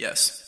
Yes.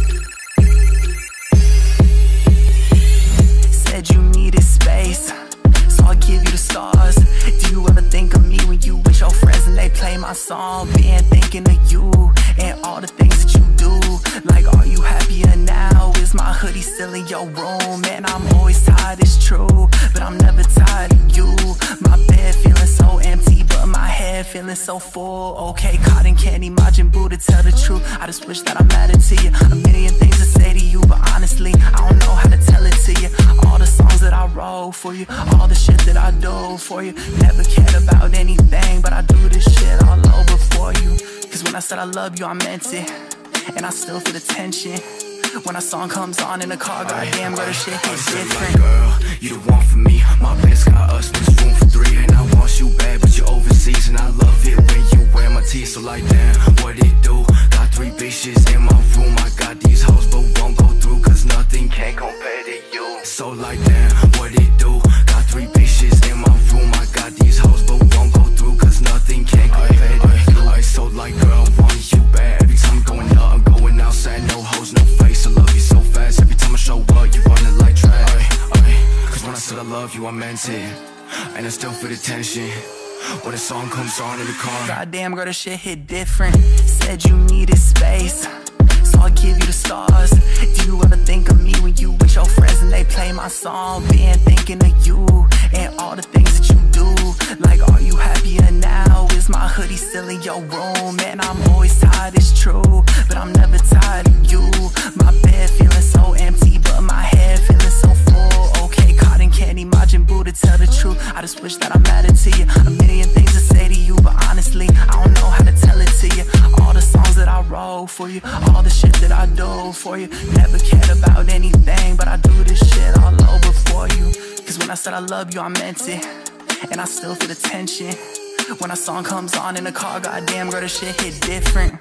Said you needed space, so I'll give you the stars. Do you ever think of me when you with your friends and they play my song? Been thinking of you and all the things that you do. Like, are you happier now? Is my hoodie still in your room? Man, I'm always tired, it's true, but I'm never tired of you. My bed feeling so empty, but my head feeling so full. Okay, cotton candy, Majin Buu, to tell the truth, I just wish that I mattered to you. A million things to say to you, but honestly, I don't know how to tell it to you. All the songs that I wrote for you, all the shit that I do for you. Never cared about anything, but I do this shit all over for you. Cause when I said I love you, I meant it, and I still feel the tension when a song comes on in the car. Goddamn, girl, this shit hits different. Girl, you the one for me. My best got us, but it's room for three. And I want you bad, but you're overseas. And I love it when you wear my teeth. So like, damn, what it do? Got 3 bitches in my room. I got these hoes, but won't go through, cause nothing can compare to you. So like, damn, what it do? Got 3 bitches in my room. I got these hoes, but won't go through, cause nothing can compare to you. So like, girl, I want you bad. Every time I'm going up, I'm going outside. No hoes, no face. I love you so fast. Every time I show up, you running like trash. Cause when I said I love you, I meant it, and I still feel the tension when a song comes on in the car. Goddamn, girl, this shit hit different. Said you needed space, so I'll give you the stars. Do you ever think of me when you with your friends and they play my song? Been thinking of you and all the things that you do. Like, are you happier now? Is my hoodie still in your room? Man, I'm always tired, it's true, but I'm never tired of you. My bed feeling so empty, but my head feeling so full. Okay, cotton candy, Majin Buu, to tell the truth, I just wish that I mattered to you. A million things to say to you, but honestly, I don't know how to tell it to you. All the songs that I wrote for you, all the shit that I do for you. Never cared about anything, but I do this shit all over for you. Cause when I said I love you, I meant it, and I still feel the tension when a song comes on in the car. Goddamn, girl, this shit hit different.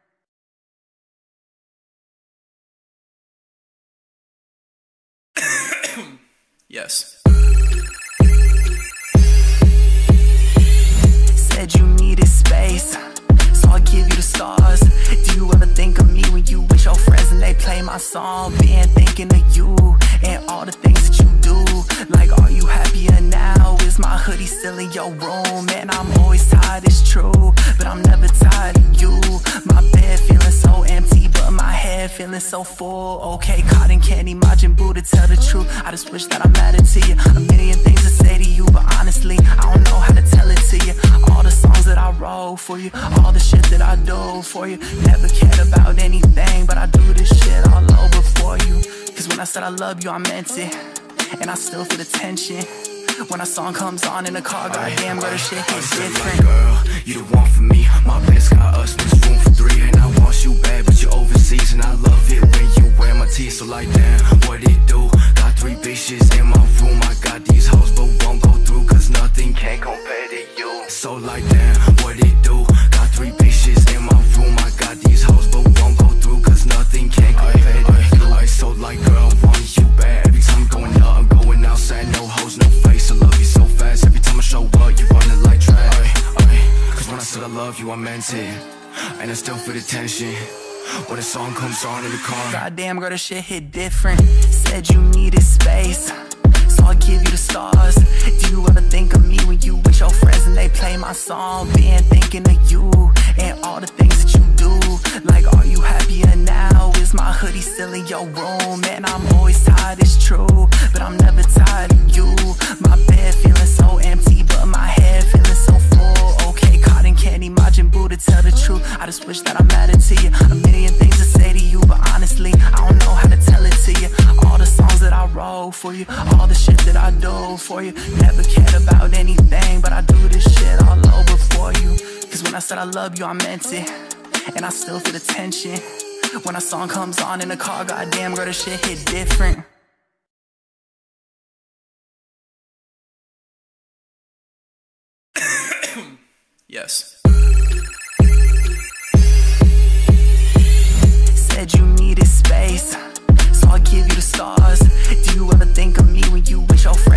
Yes. Said you needed space, so I'll give you the stars. Do you ever think of me when you with your friends and they play my song? Been thinking of you and all the things that you do. Like, are you happier now? Is my hoodie still in your room? Man, I'm always tired, it's true, but I'm never tired of you. My bed feeling so empty, but my head feeling so full. Okay, cotton candy, Majin Buu, to tell the truth, I just wish that I mattered to you. A million things to say to you, but honestly, I don't know how to tell it to you. All the songs that I wrote for you, all the shit that I do for you. Never cared about anything, but I do this shit all over for you. Cause when I said I love you, I meant it, and I still feel the tension when a song comes on in the car. Goddamn, girl, this shit hits different. Girl, you the one for me. My best got us, but it's room for 3. And I want you bad, but you're overseas. And I love it when you wear my teeth. So like, damn, what it do? Got 3 bitches in my room. I got these hoes, but won't go through, cause nothing can compare to you. So like, damn, what it do? Got 3 bitches in my room. I got these hoes, but won't go through, cause nothing can compare to you. So like, girl, I want you bad. Every time I'm going up, I'm going outside. No hoes, no face. I love you so fast. Every time I show up, you running like trash. Cause when I said I love you, I meant it, and I still feel the tension when a song comes on in the car. Goddamn, girl, this shit hit different. Said you needed space, so I'll give you the stars. Do you ever think of me when you with your friends and they play my song? Been thinking of you and all the things that you do. Like, are you happier now? Is my hoodie still in your room? Man, I'm always tired, it's true, but I'm never tired of you. My bed feeling so empty, but my head feeling so full. Okay, cotton candy, Majin Buu, to tell the truth, I just wish that I mattered to you. A million things to say to you, but honestly, I don't know how to tell it to you. All the songs that I wrote for you, all the shit that I do for you. Never cared about anything, but I do this shit all over for you. Cause when I said I love you, I meant it, and I still feel the tension when a song comes on in the car. Goddamn, girl, this shit hit different. Yes. Said you needed space, so I'll give you the stars. Do you ever think of me when you with your friends and they play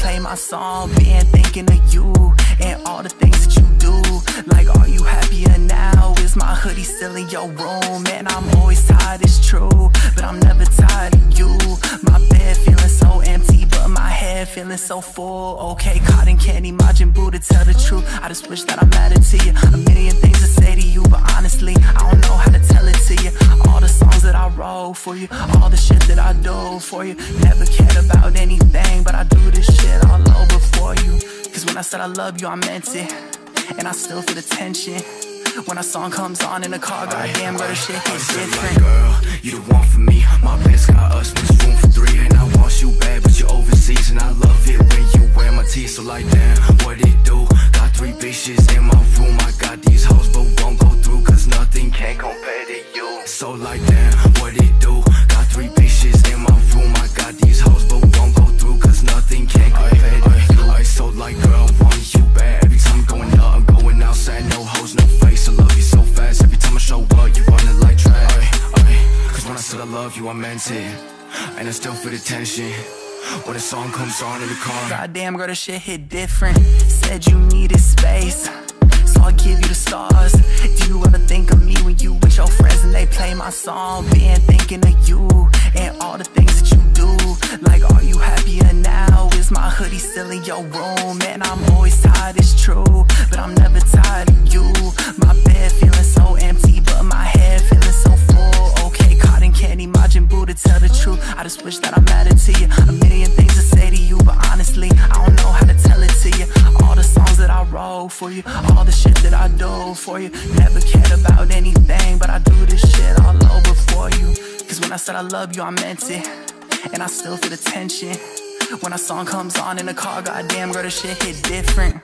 play my song. Been thinking of you and all the things that you do. Like, are you happier now? Is my hoodie still in your room? Man, I'm always tired, it's true, but I'm never tired of you. My bed feeling so empty, but my head feeling so full. Okay, cotton candy, Majin Buu, to tell the truth, I just wish that I mattered to you. A million things to say to you, but honestly, I don't know how to tell it to you. All the songs that I wrote for you, all the shit that I do for you. Never cared about anything, but I do this shit all over for you. Cause when I said I love you, I meant it, and I still feel the tension when a song comes on in the car. Goddamn, girl, this shit hits different. Girl, you the one for me. My best got us, there's room for three. And I want you bad, but you're overseas. And I love it when you wear my teeth. So like, damn, what it do? Got 3 bitches in my room. I got these hoes, but won't go through, cause nothing can compare to you. So like, damn, what it do? Got 3 bitches in my room. I got these hoes, but won't go through, cause nothing can compare to you. So like, girl, I want you bad. Every time I'm going up, I'm going outside. No hoes, no face. I love you so fast. Every time I show up, you running like trash. Cause when I said I love you, I meant it, and I still feel the tension when a song comes on in the car. Goddamn, girl, this shit hit different. Said you needed space, so I'll give you the stars. Do you ever think of me when you with your friends and they play my song? Been thinking of you and all the things that you do. Like, are you happier now? Is my hoodie still in your room? Man, I'm always tired, it's true, but I'm never tired of you. My bed feeling so empty, but my head feeling so full. Okay, cotton candy, Majin Buu, to tell the truth, I just wish that I mattered to you. A million things to say to you, but honestly, I don't know how to tell it to you. All the songs that I wrote for you, all the shit that I do for you. Never cared about anything, but I do this shit all over for you. Cause when I said I love you, I meant it, and I still feel the tension when a song comes on in the car. Goddamn, girl, this shit hit different.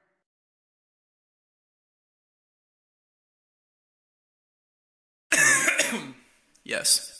Yes.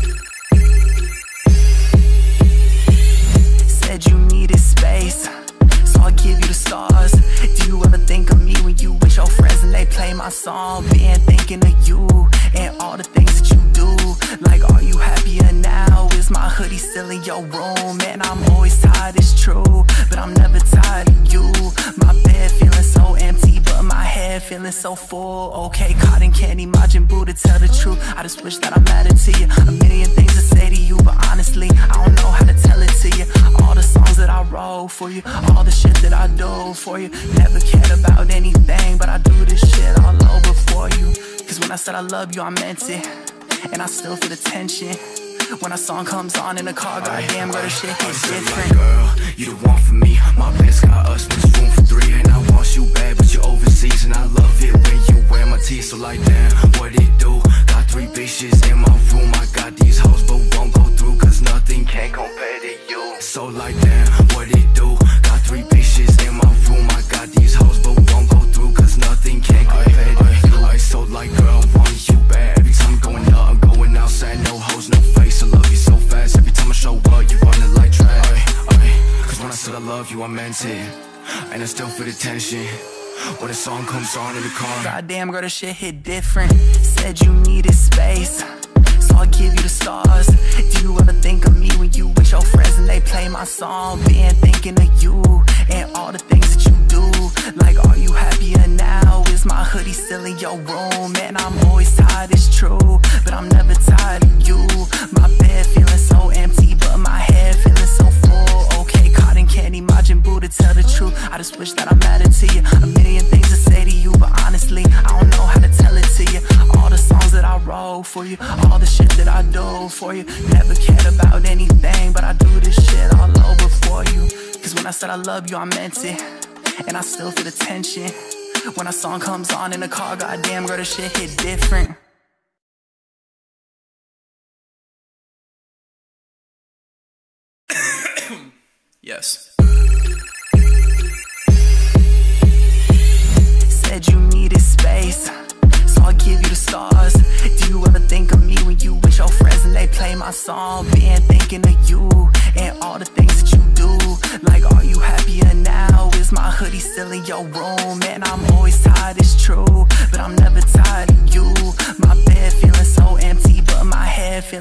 Said you needed space, so I'll give you the stars. Do you ever think of me when you with your friends and they play my song? Been thinking of you and all the things that you do. Like, are you happier now? Is my hoodie still in your room? Man, I'm always tired, it's true, but I'm never tired of you. My bed feeling so empty, but my head feeling so full. Okay, cotton candy, Majin Buu, to tell the truth, I just wish that I mattered to you. A million things to say to you, but honestly, I don't know how to tell it to you. All the songs that I wrote for you, all the shit that I do for you. Never cared about anything, but I do this shit all over for you. Cause when I said I love you, I meant it, and I still feel the tension when a song comes on in the car. Goddamn, girl, this shit hits different. Girl, you the one for me. My best got us, there's room for 3. And I want you bad, but you're overseas. And I love it when you wear my teeth. So like, damn, what it do? Got 3 bitches in my room. I got these hoes, but won't go through, cause nothing can compare to you. So like, damn, what it do? Got 3 bitches in my room. I got these hoes, but won't go through, cause nothing can compare to you. So like, girl, I want you bad. Every time I'm going up, I'm going outside. No hoes, no face. I love you so fast. Every time I show up, you running like trash. Cause when I said I love you, I meant it, and I still feel the tension when a song comes on in the car. Goddamn, girl, this shit hit different. Said you needed space, so I'll give you the stars. Do you ever think of me when you with your friends and they play my song? Been thinking of you and all the things that you do. Like, are you happier now? Is my hoodie still in your room? Man, I'm always tired, it's true, but I'm never tired of you. My bed feeling so empty, but my head feeling so full. Okay, cotton candy, Majin Buu, to tell the truth, I just wish that I mattered to you. A million things to say to you, but honestly, I don't know how to tell it to you. All the songs that I wrote for you, all the shit that I do for you. Never cared about anything, but I do this shit all over for you. Cause when I said I love you, I meant it, and I still feel the tension when a song comes on in the car. Goddamn, girl, this shit hit different. Yes. Said you needed space, so I'll give you the stars. Do you ever think of me when you with your friends and they play my song? Been thinking of you and all the things that you do. Like, are you happier now? Is my hoodie still in your room? Man, I'm always tired, it's true, but I'm never tired of you. My bed feeling so empty, but my head feeling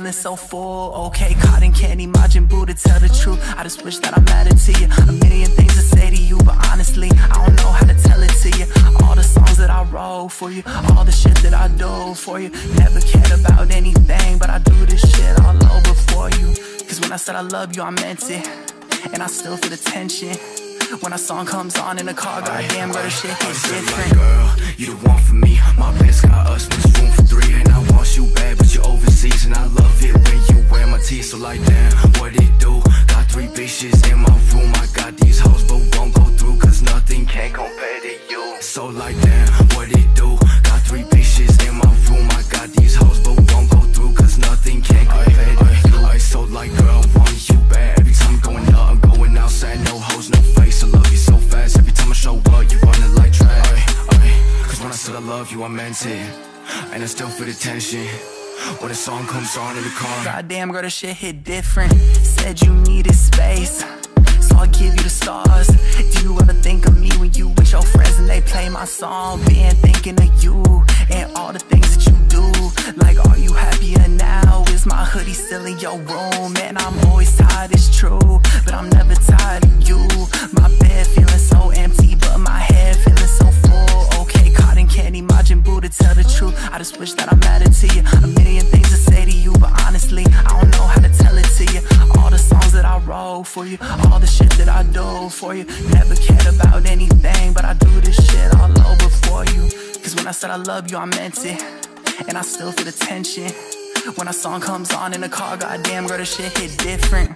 feeling so full. Okay, cotton candy, Majin Buu, to tell the truth, I just wish that I mattered to you. A million things to say to you, but honestly, I don't know how to tell it to you. All the songs that I wrote for you, all the shit that I do for you. Never cared about anything, but I do this shit all over for you. Cause when I said I love you, I meant it, and I still feel the tension when a song comes on in the car. Goddamn, girl, this shit hits different. Girl, you the one for me. My best got us, but it's room for three. And I want you bad, but you're overseas. And I love it when you wear my teeth. So like, damn, what it do? Got 3 bitches in my room. I got these hoes, but won't go through, cause nothing can compare to you. So like, damn, what it do? Got 3 bitches in my room. I got these hoes, but won't go through, cause nothing can compare to you. So like, girl, I want you bad. Every time I'm going up, I'm going outside. No hoes, no face. I love you so fast. Every time I show up, you running like trash. Cause when I said I love you, I meant it, and I still feel the tension when the song comes on in the car. Goddamn, girl, this shit hit different. Said you needed space, so I'll give you the stars. Do you ever think of me when you with your friends and they play my song? Been thinking of you and all the things that you do. Like, are you happier now? Is my hoodie still in your room? Man, I'm always tired, it's true, but I'm never tired of you. My bed feeling so empty, but my head feeling so full. Okay, cotton candy, Majin Buu, to tell the truth, I just wish that I mattered to you. A million things to say to you, but honestly, I don't know how to tell it to you. All the songs that I wrote for you, all the shit that I do for you. Never cared about anything, but I do this shit all over for you. Cause when I said I love you, I meant it, and I still feel the tension when a song comes on in the car. Goddamn, girl, this shit hit different.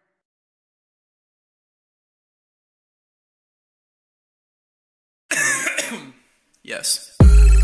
Yes.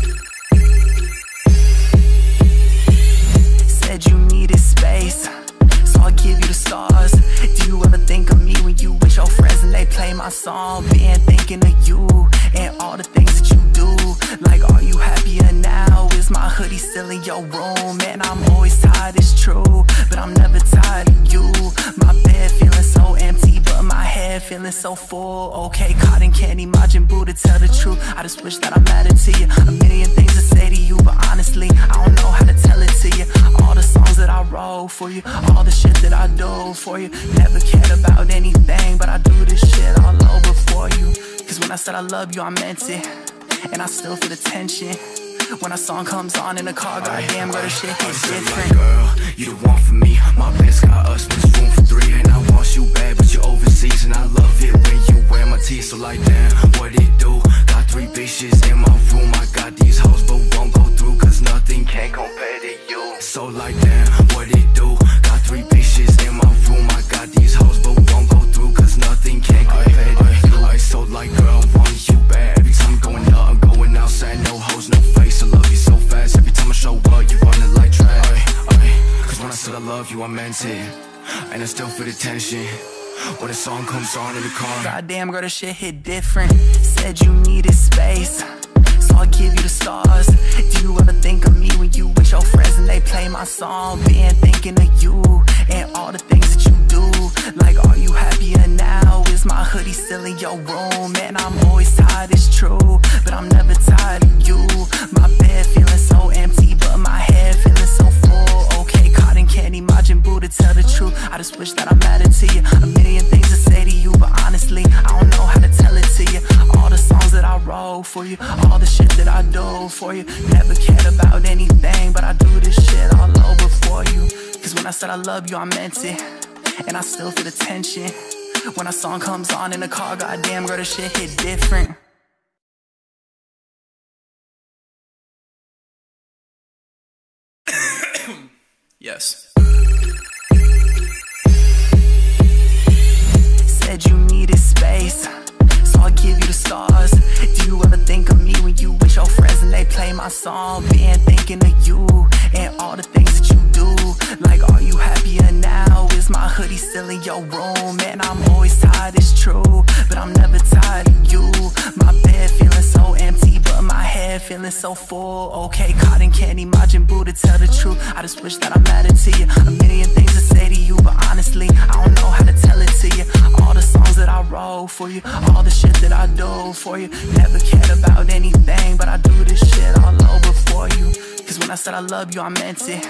Said you needed space, so I'll give you the stars. Do you ever think of me when you with your friends and they play my song? Been thinking of you and all the things that you do. Like, are you happier now? Is my hoodie still in your room? Man, I'm always tired, it's true, but I'm never tired of you. My bed feeling so empty, but my head feeling so full. Okay, cotton candy, Majin Buu, to tell the truth, I just wish that I mattered to you. A million things to say to you, but honestly, I don't know how to tell it to you. All the songs that I wrote for you, all the shit that I do for you. Never cared about anything, but I do this shit all over for you. Cause when I said I love you, I meant it, and I still feel the tension when a song comes on in the car. Goddamn, girl, this shit hits different. Girl, you the one for me. My best got us, but it's room for 3. And I want you bad, but you're overseas. And I love it when you wear my teeth. So like, damn, what it do? Got 3 bitches in my room. I got these hoes, but won't go through, cause nothing can compare to you. So like, damn, what it do? Got 3 bitches in my room. I got these hoes, but won't go through, cause nothing can compare to you. So like, girl, I want you bad. Every time I'm going up, I'm going outside. No hoes, no face. I love you so fast. Every time I show up, you running like trash. Cause when I said I love you, I meant it, and I still feel the tension when the song comes on in the car. Goddamn, girl, this shit hit different. Said you needed space, so I'll give you the stars. Do you ever think of me when you with your friends and they play my song? Been thinking of you and all the things that you do. Like, are you happier now? Is my hoodie still in your room? Man, I'm always tired, it's true, but I'm never tired of you. My bed feeling so empty, but my head feeling so full. Okay, cotton candy, Majin Buu, to tell the truth, I just wish that I mattered to you. A million things to say to you, but honestly, I don't know how to tell it to you. All the songs that I wrote for you, all the shit that I do for you. Never cared about anything, but I do this shit all over for you. Cause when I said I love you, I meant it, and I still feel the tension when a song comes on in the car. Goddamn, girl, this shit hit different. Yes. Said you needed space, so I'll give you the stars. Do you ever think of me when you with your friends and they play my song? Been thinking of you and all the things that you do. Like, are you happier now? Is my hoodie still in your room? Man, I'm always tired, it's true, but I'm never tired of you. My bed feeling so empty, but my head feeling so full. Okay, cotton candy, Majin Buu, to tell the truth, I just wish that I mattered to you. A million things to say to you, but honestly, I don't know how to tell it to you. All the songs that I wrote for you, all the shit that I do for you. Never cared about anything, but I do this shit all over for you. Cause when I said I love you, I meant it,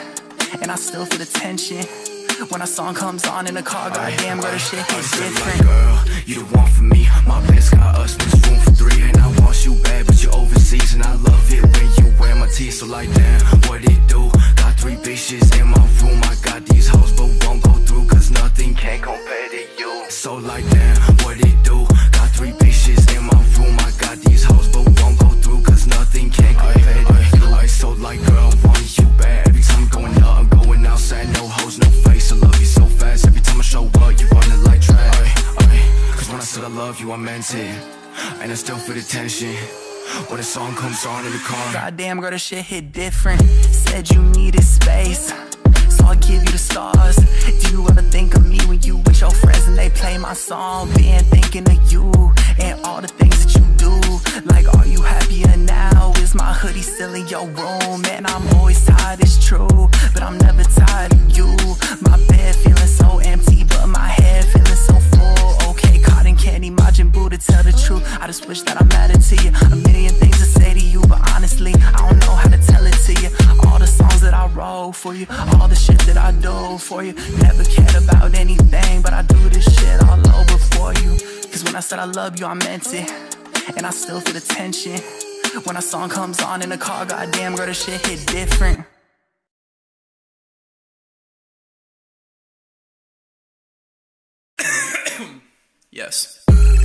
and I still feel the tension when a song comes on in the car. Goddamn, girl, this shit hits different. Girl, you the one for me. My best got us, there's room for three. And I want you bad, but you're overseas. And I love it when you wear my teeth. So like, damn, what it do? Got 3 bitches in my room. I got these hoes, but won't go through, cause nothing can compare to you. So like, damn, what it do? Got 3 bitches in my room. I got these hoes, but won't go through, cause nothing can compare to you. So like, girl, I want you bad. Every time I'm going up, I'm going outside. No hoes, no face. I love you so fast. Every time I show up, you run it like trash. Cause when I said I love you, I meant it. And I still feel the tension when a song comes on in the car. Goddamn, girl, this shit hit different. Said you needed space, so I'll give you the stars. Do you ever think of me when you with your friends and they play my song? Been thinking of you and all the things that you do. Like, are you happier now? Is my hoodie still in your room? Man, I'm always tired, it's true, but I'm never tired of you. My bed feeling so empty, but my head feeling so full. Okay, cotton candy, Majin Buu, to tell the truth, I just wish that I mattered to you. A million things to say to you, but honestly, I don't know how to tell it to you. All the songs that I wrote for you, all the shit that I do for you. Never cared about anything, but I do this shit all over for you. Cause when I said I love you, I meant it. And I still feel the tension when a song comes on in the car. Goddamn, girl, this shit hit different. Yes.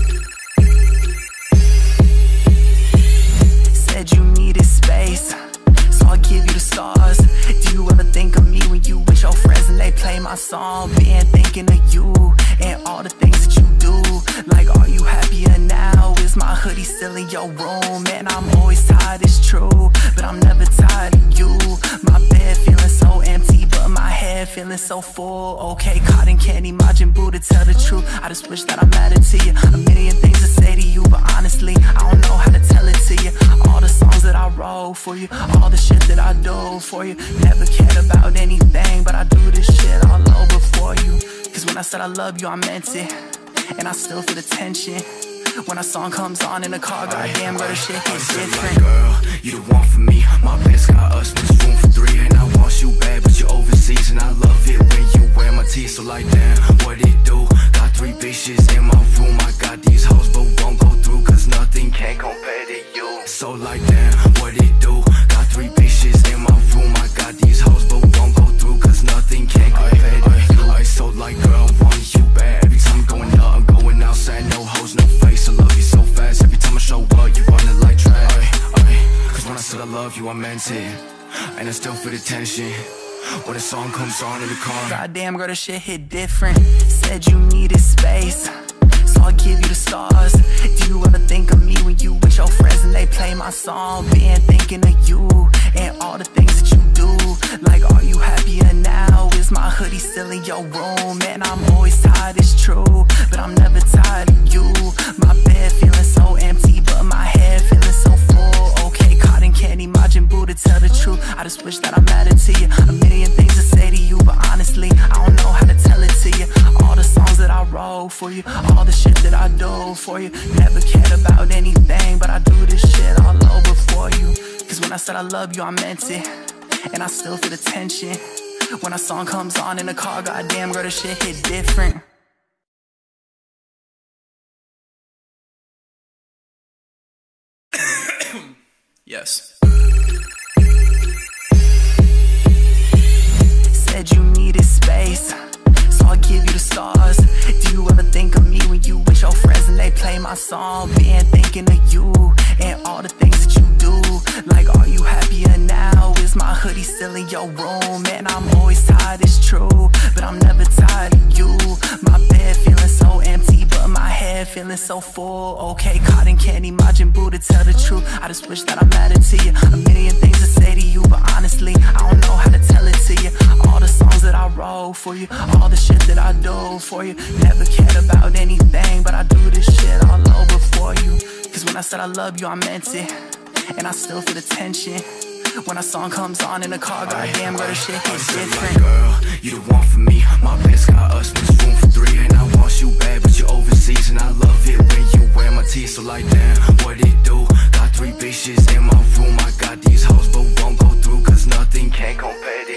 Said you needed space, so I'll give you the stars. Do you ever think of me when you with your friends and they play my song? Been thinking of you and all the things that you do. Like, are you happier now? Is my hoodie still in your room? Man, I'm always tired, it's true, but I'm never tired of you. My bed feeling so empty, but my head feeling so full. Okay, cotton candy, Majin Buu, to tell the truth, I just wish that I mattered to you. A million things to say to you, but honestly, I don't know how to tell it to you. All the songs that I wrote for you, all the shit that I do for you. Never cared about anything, but I do this shit all over for you. Cause when I said I love you, I meant it. And I still feel the tension when a song comes on in the car. Goddamn, girl, this shit hits different. Girl, you the one for me. My best got us, there's room for 3. And I want you bad, but you're overseas. And I love it when you wear my teeth. So like, damn, what it do? Got 3 bitches in my room. I got these hoes, but won't go through, cause nothing can compare to you. So like, damn, what it do? Got 3 bitches in my room. I got these hoes, but won't go through, cause nothing can compare to you. So like, girl, I want you bad. Every time I'm going up, I'm going outside. No hoes, no face. I love you so fast. Every time I show up, you run it like trash. Cause when I said I love you, I meant it. And I still feel the tension when a song comes on in the car. Goddamn, girl, this shit hit different. Said you needed space, so I'll give you the stars. Do you ever think of me when you with your friends and they play my song? Been thinking of you and all the things that you do. Like, are you happier now? Is my hoodie still in your room? Man, I'm always tired, it's true, but I'm never tired of you. My bed feeling so empty, but my head feeling so full. Okay, cotton candy, Majin Buu, to tell the truth, I just wish that I mattered to you. A million things to say to you, but honestly, I don't know how to tell it to you. All the songs that I wrote for you, all the shit that I do for you. Never cared about anything, but I do this shit all over for you. Cause when I said I love you, I meant it. And I still feel the tension when a song comes on in the car. Goddamn, girl, this shit hit different. Yes. Said you needed space, so I'll give you the stars. Do you ever think of me when you with your friends and they play my song? Been thinking of you and all the things that you do. Like, are you happier now? Is my hoodie still in your room? Man, I'm always tired, it's true, but I'm never tired of you. My bed feeling so empty, but my head feeling so full. Okay, cotton candy, Majin Buu, to tell the truth, I just wish that I mattered to you. A million things to say to you, but honestly, I don't know how to tell it to you. All the songs that I wrote for you, all the shit that I do for you. Never cared about anything, but I do this shit all over for you. Cause when I said I love you, I meant it. And I still feel the tension when a song comes on in the car. Goddamn, girl, this shit hits different. Girl, you the one for me. My best got us, there's room for 3. And I want you bad, but you're overseas. And I love it when you wear my teeth. So like, damn, what it do? Got 3 bitches in my room. I got these hoes, but won't go through, cause nothing can compare to you.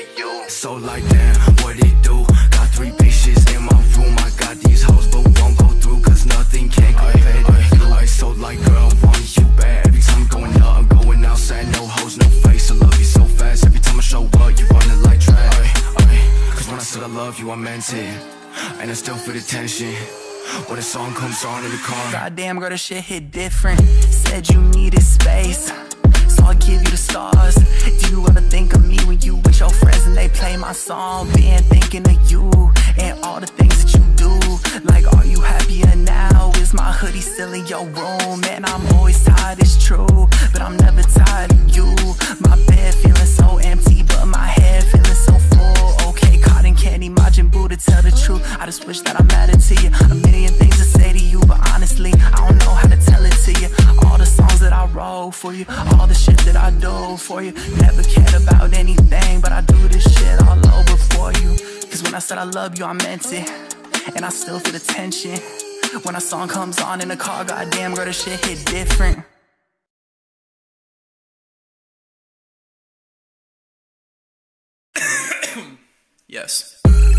So like damn, what it do? Got 3 bitches in my room. I got these hoes but won't go through, cause nothing can compare to you. So like girl, I want you bad. Every time I'm going up, I'm going outside. No hoes, no face, I love you so fast. Every time I show up, you running like trash. Cause when I said I love you, I meant it, and I still feel the tension when the song comes on in the car. Goddamn girl, this shit hit different. Said you needed space, so I'll give you the stars. Do you ever think of me when you with your friends and they play my song? Been thinking of you and all the things that you do. Like, are you happier now? Is my hoodie still in your room? Man, I'm always tired, it's true, but I'm never tired of you. My bed feeling so empty, but my head feeling so full. Okay, cotton candy, Majin Buu, to tell the truth, I just wish that I mattered to you. A million things to say to you, but honestly, I don't know how to tell it to you. All the songs that I wrote for you, all the shit that I do for you. Never cared about anything, but I do this shit all over for you. Cause when I said I love you, I meant it, and I still feel the tension when a song comes on in the car. Goddamn girl, this shit hit different. Yes.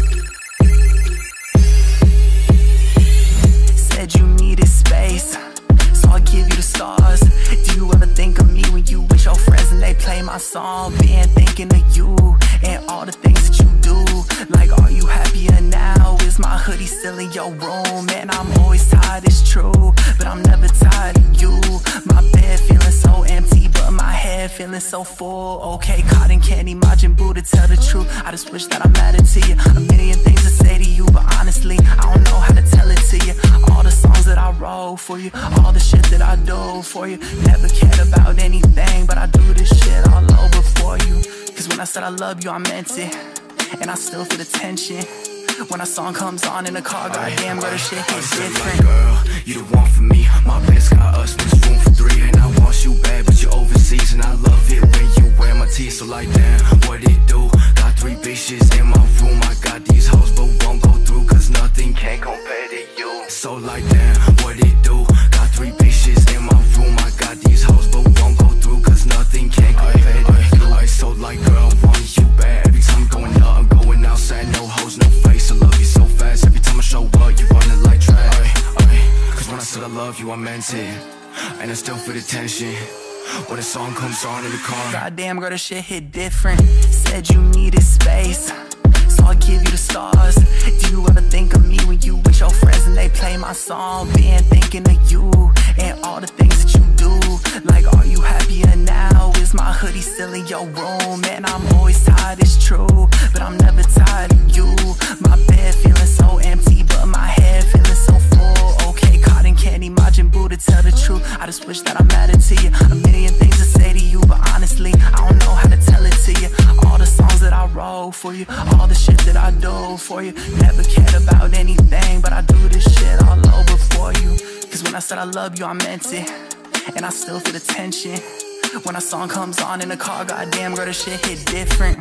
Said you needed space, so I'll give you the stars. Do you ever think of me when you with your friends and they play my song? Been thinking of you and all the things that you do. Like, are you happier now? Is my hoodie still in your room? Man, I'm always tired, it's true, but I'm never tired of you. My bed feeling so empty, but my head feeling so full. Okay, cotton candy, Majin Buu, to tell the truth, I just wish that I mattered to you. A million things to say to you, but honestly, I don't know how to tell it to you. All the songs that I wrote for you, all the shit that I do for you. Never cared about anything, but I do this shit all over for you. Cause when I said I love you, I meant it, and I still feel the tension when a song comes on in the car. Goddamn girl, this shit hits different. Like, girl, you the one for me. My best got us, there's room for 3, and I want you bad, but you're overseas, and I love it when you wear my teeth. So like damn, what it do? Got 3 bitches in my room. I got these hoes but won't go through, cause nothing can compare to you. So like damn, what it do? Got 3 bitches in my room. I got these hoes but won't go through, cause nothing can compare to you. So like girl, I want you bad. Every time I'm going up, I'm going outside. No hoes, no face, I love you so fast. Every time I show up, you running like trash. Cause when I said I love you, I meant it, and I still feel the tension when the song comes on in the car. Goddamn girl, this shit hit different. Said you needed space, so I'll give you the stars. Do you ever think of me when you with your friends and they play my song? Been thinking of you and all the things that you do. Like, are you happier now? Is my hoodie still in your room? Man, I'm always tired, it's true, but I'm never tired of you. My bed feeling so empty, but my head feeling so full. Okay, cotton candy, Majin Buu, to tell the truth, I just wish that I mattered to you. A million things to say to you, but honestly, I don't know how to tell it to you. All the songs that I wrote for you, all the shit that I do for you. Never cared about anything, but I do this shit all over for you. Cause when I said I love you, I meant it, and I still feel the tension when a song comes on in the car. Goddamn girl, this shit hit different.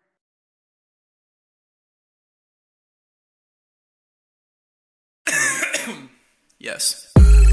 Yes.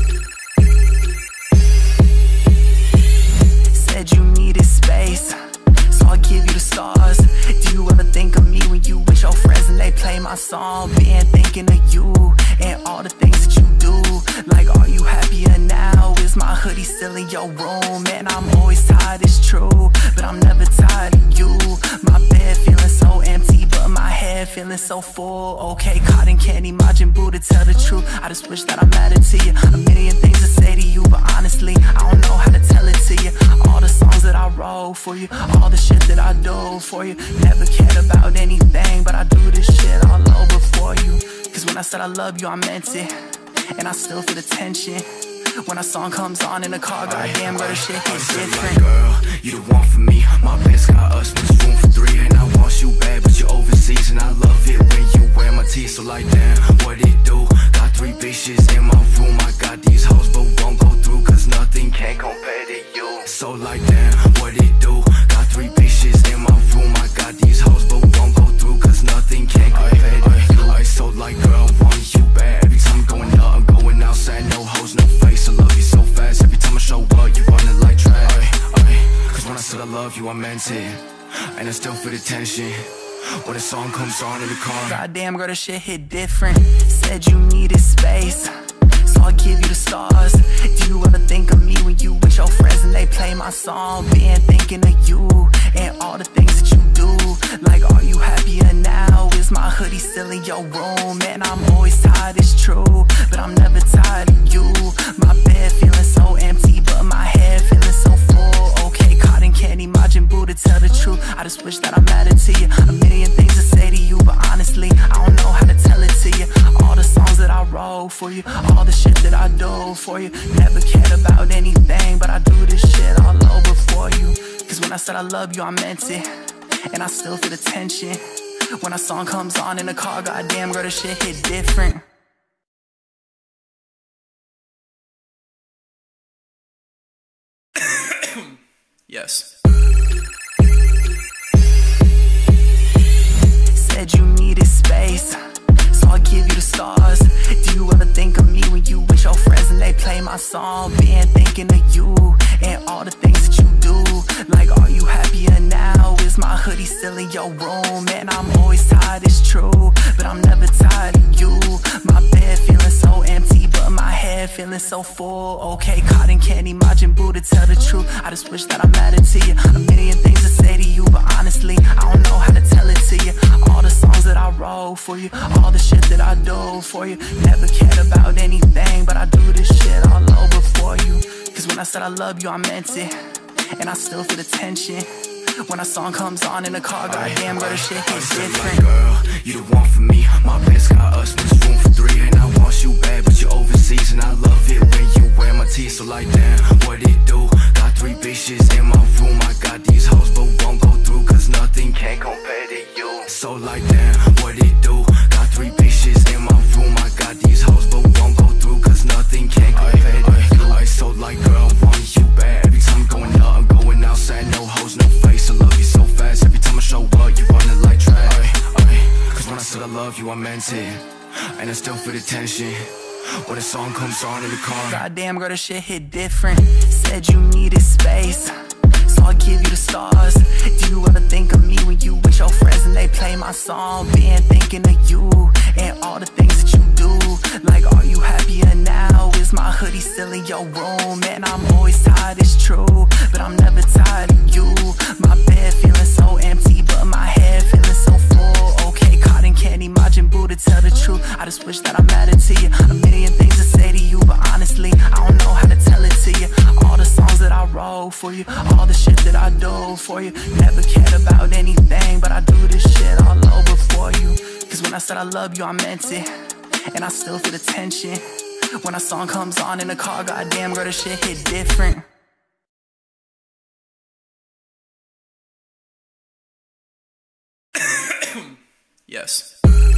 Said you needed space, so I'll give you the stars. Do you ever think of me when you with your friends and they play my song? Been thinking of you and all the things that you do. Like, are you happier now? Is my hoodie still in your room? Man, I'm always tired, it's true, but I'm never tired of you. My bed feeling so empty, but my head feeling so full. Okay, cotton candy, Majin Buu, to tell the truth, I just wish that I mattered to you. A million things to say to you, but honestly, I don't know how to tell it to you. All the songs that I wrote for you, all the shit that I do for you. Never cared about anything, but I do this shit all over for you. Cause when I said I love you, I meant it, and I still feel the tension when a song comes on in the car. Goddamn girl, this shit hits different. Like, girl, you the one for me. My best got us, there's room for 3, and I want you bad, but you're overseas, and I love it when you wear my teeth. So like damn, what it do? Got 3 bitches in my room. I got these hoes but won't go through, cause nothing can compare to you. So like damn, what it do? Got 3 bitches in my room. I got these hoes but won't go through, cause nothing can compare to you. So like girl, I want you bad. Every time I'm going up, I'm going outside. No hoes, no face, I love you so fast. Every time I show up, you running like trash. Cause when I said I love you, I meant it, and I still feel the tension when the song comes on in the car. Goddamn, girl, this shit hit different. Said you needed space, so I'll give you the stars. Do you ever think of me when you with your friends and they play my song? Been thinking of you and all the things that you do. Like, are you happier now? Is my hoodie still in your room? Man, I'm always tired, it's true, but I'm never tired of you. My bed feeling so empty, but my head feeling so full. Okay, cotton candy, Majin Buu, to tell the truth, I just wish that I mattered to you. A million things to say to you, but honestly, I don't know how to tell it to you. All the songs that I wrote for you, all the shit that I do for you. Never cared about anything, but I do this shit all over for you. Cause when I said I love you, I meant it, and I still feel the tension when a song comes on in the car. Goddamn, girl, this shit hit different. Yes. Said you needed space, so I'll give you the stars. Do you ever think of me when you with your friends and they play my song? Been thinking of you and all the things that you do. Like, are you happier now? Is my hoodie still in your room? Man, I'm always tired, it's true, but I'm never tired of you. My bed feeling so empty, but my head feeling so full. Okay, cotton candy, Majin Buu, to tell the truth, I just wish that I mattered to you. A million things to say to you, but honestly, I don't know how to tell it to you. All the songs that I wrote for you, all the shit that I do for you. Never cared about anything, but I do this shit all over for you. Cause when I said I love you, I meant it, and I still feel the tension when a song comes on in the car. Goddamn, girl, this shit hits different. Girl, you the one for me. My best got us, but it's room for three. And I want you bad, but you're overseas. And I love it when you wear my teeth. So like, damn, what it do? Got 3 bitches in my room. I got these hoes, but won't go through, cause nothing can compare to you. So like, damn, what it do? Got 3 bitches in my room. I got these hoes, but won't go through, cause nothing can compare to you. So like, girl, I want you bad. Every time I'm going up, I'm going outside. No hoes, no face. I love you so fast. Every time I show up, you running like trash. Cause when I said I love you, I meant it, and I still feel the tension when the song comes on in the car. Goddamn, girl, this shit hit different. Said you needed space, so I'll give you the stars. Do you ever think of me when you with your friends and they play my song? Been thinking of you and all the things that you do. Like, are you happier now? Is my hoodie still in your room? Man, I'm always tired, it's true, but I'm never tired of you. My bed feeling so empty, but my head feeling so full. Okay, cotton candy, Majin Buu, to tell the truth, I just wish that I mattered to you. A million things to say to you, but honestly, I don't know how to tell it to you. All the songs that I wrote for you, all the shit that I do for you. Never cared about anything, but I do this shit all over for you. Cause when I said I love you, I meant it, and I still feel the tension when a song comes on in the car. Goddamn, girl, this shit hit different. Yes.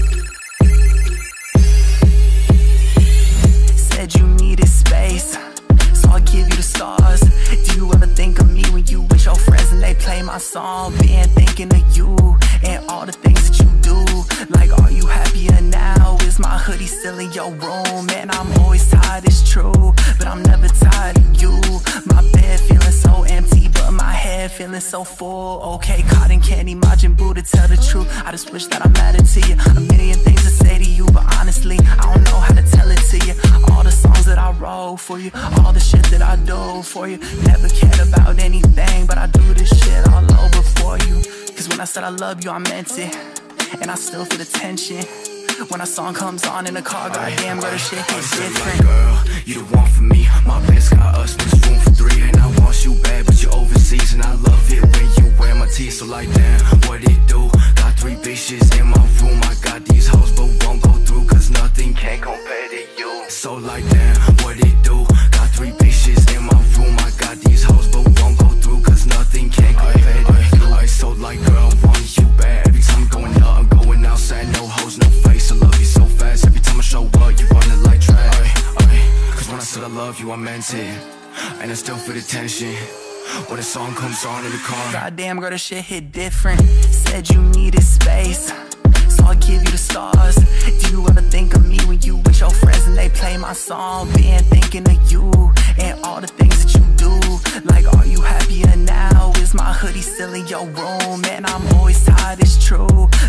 Said you needed space, so I'll give you the stars. Do you ever think of me when you with your friends and they play my song? Been thinking of you and all the things that you do. Like, are you happier now? Is my hoodie still in your room? Man, I'm always tired, it's true, but I'm never tired of you. My bed feeling so empty, but my head feeling so full. Okay, cotton candy, Majin Buu, to tell the truth, I just wish that I mattered to you. A million things to say to you, but honestly, I don't know how to tell it to you. All the songs that I wrote for you, all the shit that I do for you. Never cared about anything, but I do this shit all over for you. Cause when I said I love you, I meant it, and I still feel the tension when a song comes on in the car. Goddamn, girl, this shit hits different. Girl, you the one for me. My best got us, but it's room for 3. And I want you bad, but you're overseas. And I love it when you wear my teeth. So like, damn, what it do? Got 3 bitches in my room. I got these hoes, but won't go through, cause nothing can compare to you. So like, damn, what it do? Got 3 bitches in my room. I got these hoes, but won't go through, cause nothing can compare to you. So like, girl, I want you bad. Every time I'm going up, I'm going outside. No hoes, no face. I love you so fast. Every time I show up, you running like trash. Cause when I said I love you, I meant it, and I still feel the tension when the song comes on in the car. Goddamn, girl, this shit hit different. Said you needed space, so I'll give you the stars. Do you ever think of me when you with your friends and they play my song? Been thinking of you and all the things that you do. Like, are you happier now? Is my hoodie still in your room? Man, I'm always tired, it's true,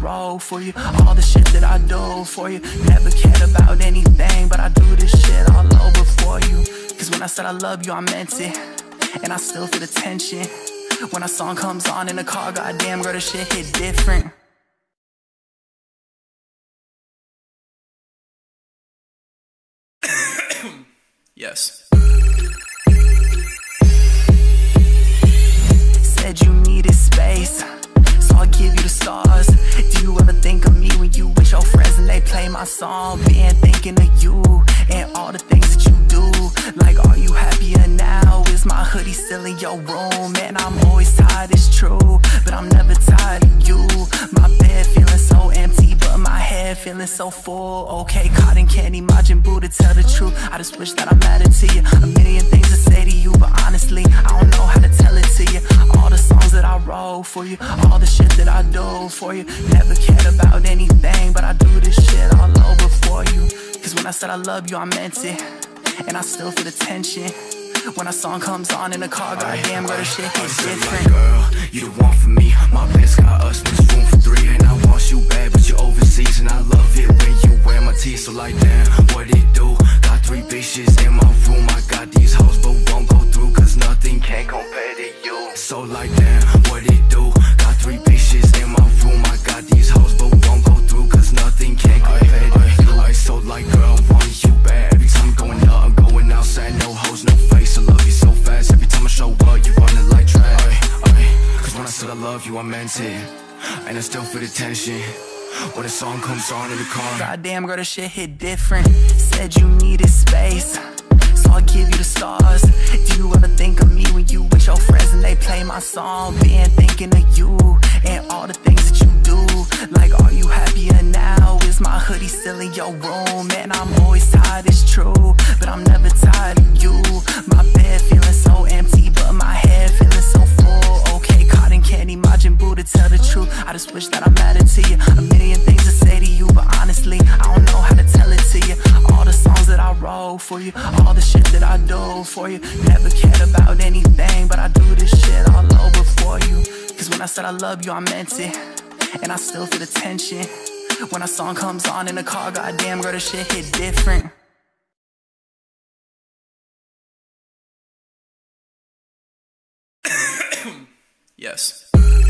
roll for you, all the shit that I do for you. Never cared about anything, but I do this shit all over for you. Cause when I said I love you, I meant it, and I still feel the tension when a song comes on in the car. Goddamn, girl, this shit hit different. Yes. Said you needed space, so I'll give you the stars. Do you ever think of me when you with your friends and they play my song? Been thinking of you and all the things that you do. Like, are you happier now? Is my hoodie still in your room? Man, I'm always tired, it's true, but I'm never tired of you. My bed feeling so empty, but my head feeling so full. Okay, cotton candy, Majin Buu, to tell the truth, I just wish that I mattered to you. A million things to say to you, but honestly, I don't know how to tell it to you. All the songs that I wrote for you, all the shit that I do for you. Never cared about anything, but I do this shit all over for you. Cause when I said I love you, I meant it, and I still feel the tension when a song comes on in the car. Goddamn, girl, this shit hits different. Girl, you the one for me. My best got us, there's room for three. And I want you bad, but you're overseas. And I love it when you wear my teeth. So like, damn, what it do? Got 3 bitches in my room. I got these hoes, but won't go through, cause nothing can compare to you. So like, damn, what it do? Got 3 bitches in my room. I got these hoes, but won't go through, cause nothing can compare to you. So like, girl, I want you bad. Every time I'm going up, I'm going outside. No hoes, no face. I love you so fast. Every time I show up, you run it like trash. Cause when I said I love you, I meant it, and I still feel the tension when a song comes on in the car. Goddamn, girl, this shit hit different. Said you needed space, so I'll give you the stars. Do you ever think of me when you with your friends and they play my song? Been thinking of you and all the things that you do. Like, are you happier now? Is my hoodie still in your room? Man, I'm always tired, it's true, but I'm never tired of you. My bed feeling so empty, but my head feeling so full. Okay, cotton candy, Majin Buu, to tell the truth, I just wish that I mattered to you. A million things to say to you, but honestly, I don't know how to tell it to you. All the songs that I wrote for you, all the shit that I do for you. Never cared about anything, but I do this shit all over for you. Cause when I said I love you, I meant it, and I still feel the tension when a song comes on in the car. Goddamn, girl, this shit hit different. Yes.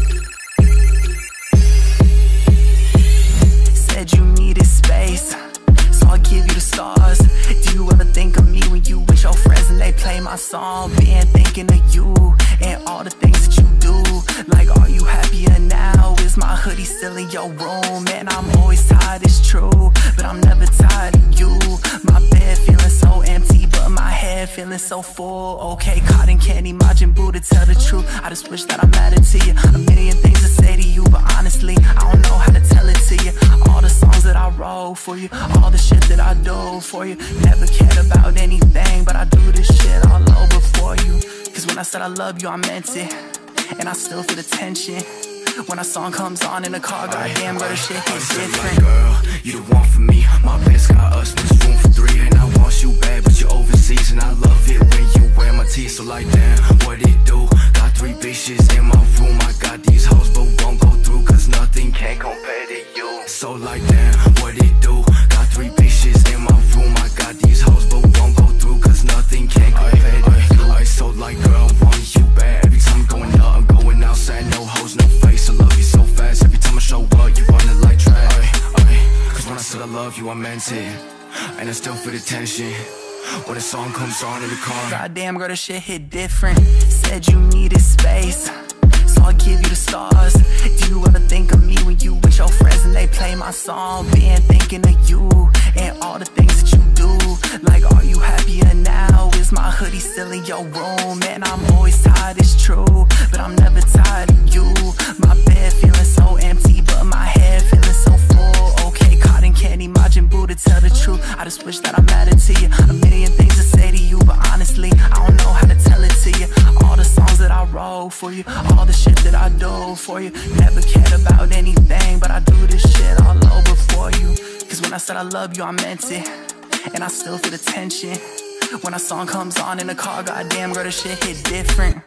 Said you needed space, so I'll give you the stars. Do you ever think of me when you with your friends and they play my song? Been thinking of you and all the things that you do. Like, are you happier now? Is my hoodie still in your room? Man, I'm always tired, it's true, but I'm never tired of you. My bed feeling so empty, but my head feeling so full. Okay, cotton candy, Majin Buu, to tell the truth, I just wish that I mattered to you. A million things to say to you, but honestly, I don't know how to tell it to you. All the songs that I wrote for you, all the shit that I do for you. Never cared about anything, but I do this shit all over for you. Cause when I said I love you, I meant it, and I still feel the tension when a song comes on in the car. Goddamn, girl, this shit hits different. Girl, you the one for me. My best got us, there's room for 3. And I want you bad, but you're overseas. And I love it when you wear my teeth. So like, damn, what it do? Got 3 bitches in my room. I got these hoes, but won't go through, cause nothing can compare to you. So like, damn, what it do? Got 3 bitches in my room. I got these hoes, but won't go through, cause nothing can compare to you. So like, girl, I want you bad. Every time I'm going up, I'm going outside. No hoes, no face. I love you so fast. Every time I show up, you run it like trash. Cause when I said I love you, I meant it, and I still feel the tension when a song comes on in the car. Goddamn, girl, this shit hit different. Said you needed space, so I'll give you the stars. Do you ever think of me when you with your friends and they play my song? Been thinking of you and all the things that you do. Like, are you happier now? Is my hoodie still in your room? Man, I'm always tired, it's true, but I'm never tired of you. My bed feeling so empty, but my head feeling so full. Okay, cotton candy, Majin Buu, to tell the truth, I just wish that I mattered to you. A million things to say to you, but honestly, I don't know how to tell it to you. All the songs that I wrote for you, all the shit that I do for you. Never cared about anything, but I do this shit all over for you. Cause when I said I love you, I meant it, and I still feel the tension when a song comes on in the car. Goddamn, girl, this shit hit different.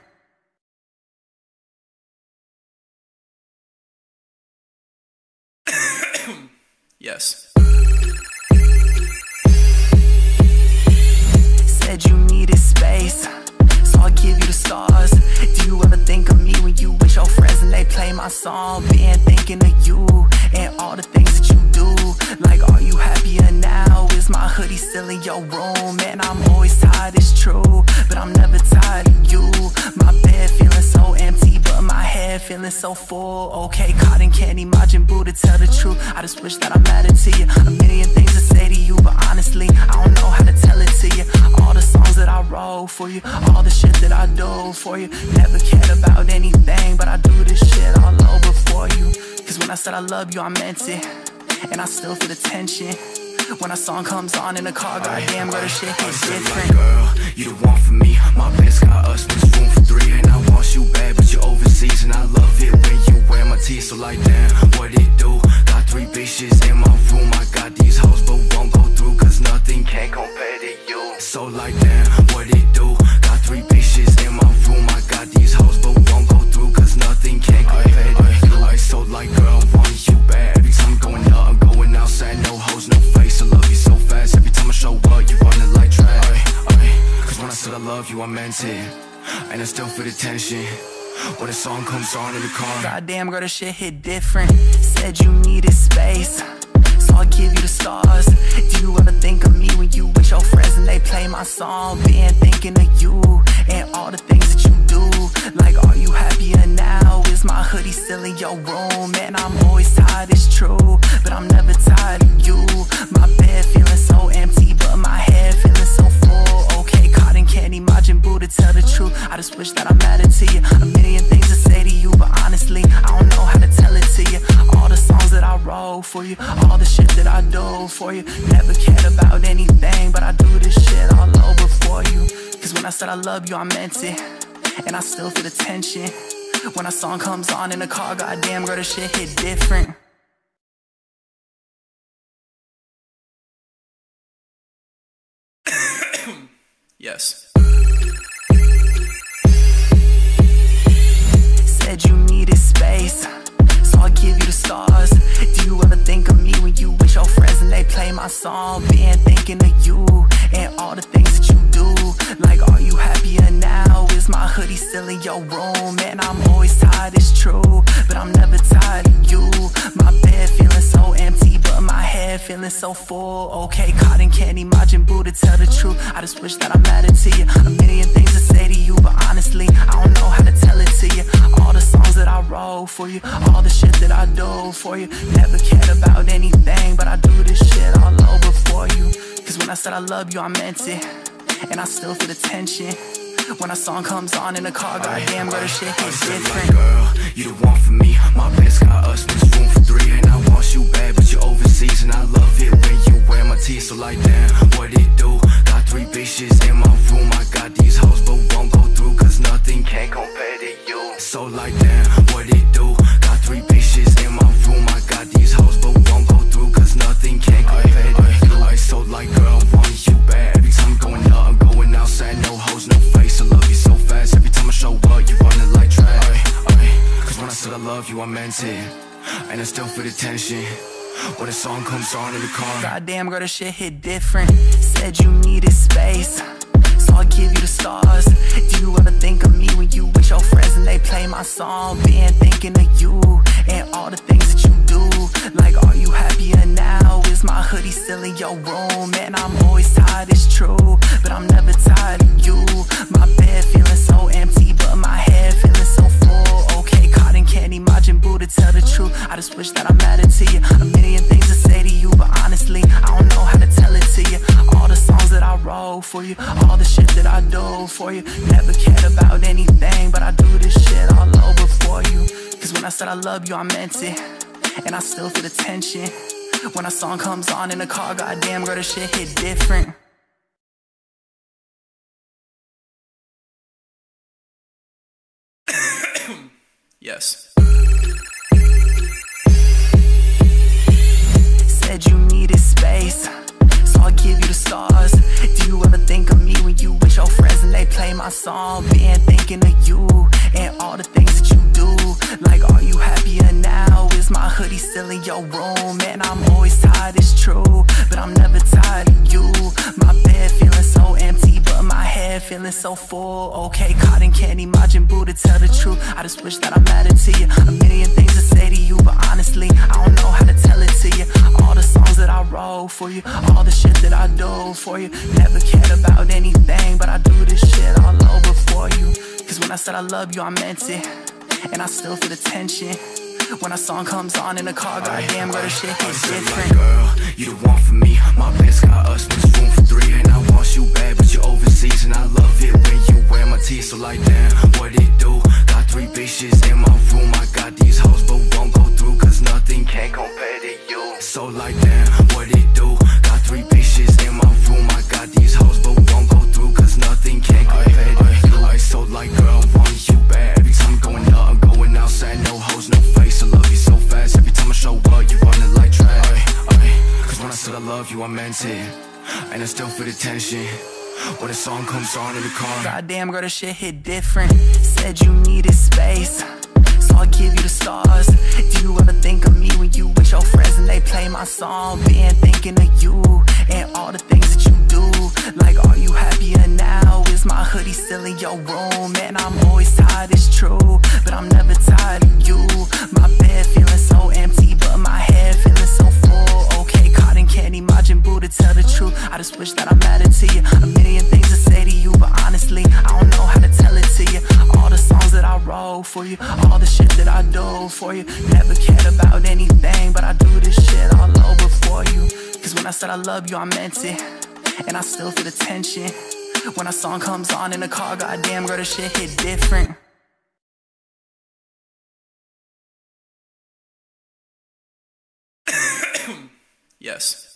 Yes. Said you needed space, so I'll give you the stars. Do you ever think of me when you with your friends and they play my song? Been thinking of you and all the things that you do. Like, are you happier now? Is my hoodie still in your room? Man, I'm always tired, it's true, but I'm never tired of you. My bed feeling so empty, but my head feeling so full. Okay, cotton candy, Majin Buu, to tell the truth, I just wish that I mattered to you. A million things to say to you, but honestly, I don't know how to tell it to you. All the songs that I wrote for you, all the shit that I do for you. Never cared about anything, but I do this shit all over for you. Cause when I said I love you, I meant it, and I still feel the tension when a song comes on in the car. Goddamn, girl, this shit hits different. Girl, you the one for me. My best got us, there's room for three. And I want you bad, but you're overseas. And I love it when you wear my teeth. So like, damn, what it do? Got 3 bitches in my room. I got these hoes, but won't go through, cause nothing can compare to you. So like, damn, what it do? Got 3 bitches in my room. I got these hoes, but won't go through, cause nothing can compare to you. So like, girl, I want you bad. Every time I'm going up, I'm going outside. No hoes, no face. I love you so fast. Every time I show up, you running like trash. Cause when I said I love you, I meant it, and I still feel the tension when a song comes on in the car. Goddamn, girl, this shit hit different. Said you needed space, so I'll give you the stars. Do you ever think of me when you with your friends and they play my song? Been thinking of you and all the things that you do. Like, are you happier now? Is my hoodie still in your room? Man, I'm always tired, it's true, but I'm never tired of you. My bed feeling so empty, but my head feeling so full. Okay, cotton candy, Majin Buu, to tell the truth, I just wish that I mattered to you. A million things to say to you, but honestly, I don't know how to tell it to you. All the songs that I wrote for you, all the shit that I do for you. Never cared about anything, but I do this shit all over for you. Cause when I said I love you, I meant it, and I still feel the tension when a song comes on in the car. Goddamn, girl, this shit hit different. Yes. Said you needed space, so I'll give you the stars. Do you ever think of me when you with your friends and they play my song? Been thinking of you and all the things that you do. Like, are you happier now? Is my hoodie still in your room? Man, I'm always tired, it's true, but I'm never tired of you. My bed feeling so empty, but my head feeling so full. Okay, cotton candy, Majin Buu, to tell the truth, I just wish that I mattered to you. A million things to say to you, but honestly, I don't know how to tell it to you. All the songs that I wrote for you, all the shit that I do for you. Never cared about anything, but I do this shit all over for you. Cause when I said I love you, I meant it, and I still feel the tension when a song comes on in the car. Goddamn, girl, this shit hits different. Girl, you the one for me. My best got us, there's room for 3. And I want you bad, but you're overseas. And I love it when you wear my teeth. So like, damn, what it do? Got 3 bitches in my room. I got these hoes, but won't go through, cause nothing can compare to you. So like, damn, what it do? Got 3 bitches in my room. I got these hoes, but won't go through, cause nothing can compare to you. So like, girl, I want you bad. Every time I'm going up, I'm going outside. No hoes, no face. I love you so fast. Every time I show up, you running like trash. Cause when I said I love you, I meant it, and I still feel the tension when a song comes on in the car. Goddamn, girl, this shit hit different. Said you needed space, so I'll give you the stars. Do you ever think of me when you with your friends and they play my song? Been thinking of you and all the things that you do. Like, are you happier now? Is my hoodie still in your room? Man, I'm always tired, it's true, but I'm never tired of you. My bed feeling so empty, but my head feeling so full. Okay, cotton candy, Majin Buu, to tell the truth, I just wish that I mattered to you. A million things to say to you, but honestly, I don't know how to tell it to you. All the songs that I wrote for you, all the shit that I do for you. Never cared about anything, but I do this shit all over for you. Cause when I said I love you, I meant it, and I still feel the tension when a song comes on in the car. Goddamn, girl, this shit hit different. Yes. Said you needed space, so I'll give you the stars. Do you ever think of me when you with your friends and they play my song. Been thinking of you and all the things that you do. Like, are you happier now? Is my hoodie still in your room? Man, I'm always tired, it's true, but I'm never tired of you. My bed feeling so empty, but my head feeling so full. Okay, cotton candy, Majin Buu, to tell the truth, I just wish that I mattered to you. A million things to say to you, but honestly, I don't know how to tell it to you. All the songs that I wrote for you, all the shit that I do for you. Never cared about anything, but I do this shit all over for you. Cause when I said I love you, I meant it, and I still feel the tension when a song comes on in the car. Goddamn, girl, the shit hits different. Like, girl, you the one for me. My best got us, but it's room for three. And I want you bad, but you're overseas. And I love it when you wear my teeth. So like, damn, what it do? Got 3 bitches in my room. I got these hoes, but won't go through, cause nothing can compare to you. So like, damn, what it do? Got 3 bitches in my room. I got these hoes, but won't go through, cause nothing can compare to you. So like, girl, I want you bad. Every time I'm going up, I'm going outside. No hoes, no face. I love you so fast. Every time I show up, you running like trash. Cause when I said I love you, I meant it, and I still feel the tension when the song comes on in the car. Goddamn, girl, the shit hit different. Said you needed space, so I'll give you the stars. Do you ever think of me when you with your friends and they play my song? Been thinking of you and all the things that you do. Like, are you happier now? Is my hoodie still in your room? Man, I'm always tired, it's true, but I'm never tired of you. My bed feeling so empty, but my head feeling so full. Okay, cotton candy, Majin Buu, to tell the truth, I just wish that I mattered to you. A million things to say to you, but honestly, I don't know how to tell it to you. All the songs that I wrote for you, all the shit that I do for you. Never cared about anything, but I do this shit all over for you. Cause when I said I love you, I meant it, and I still feel the tension when a song comes on in the car. Goddamn, girl, the shit hit different. Yes.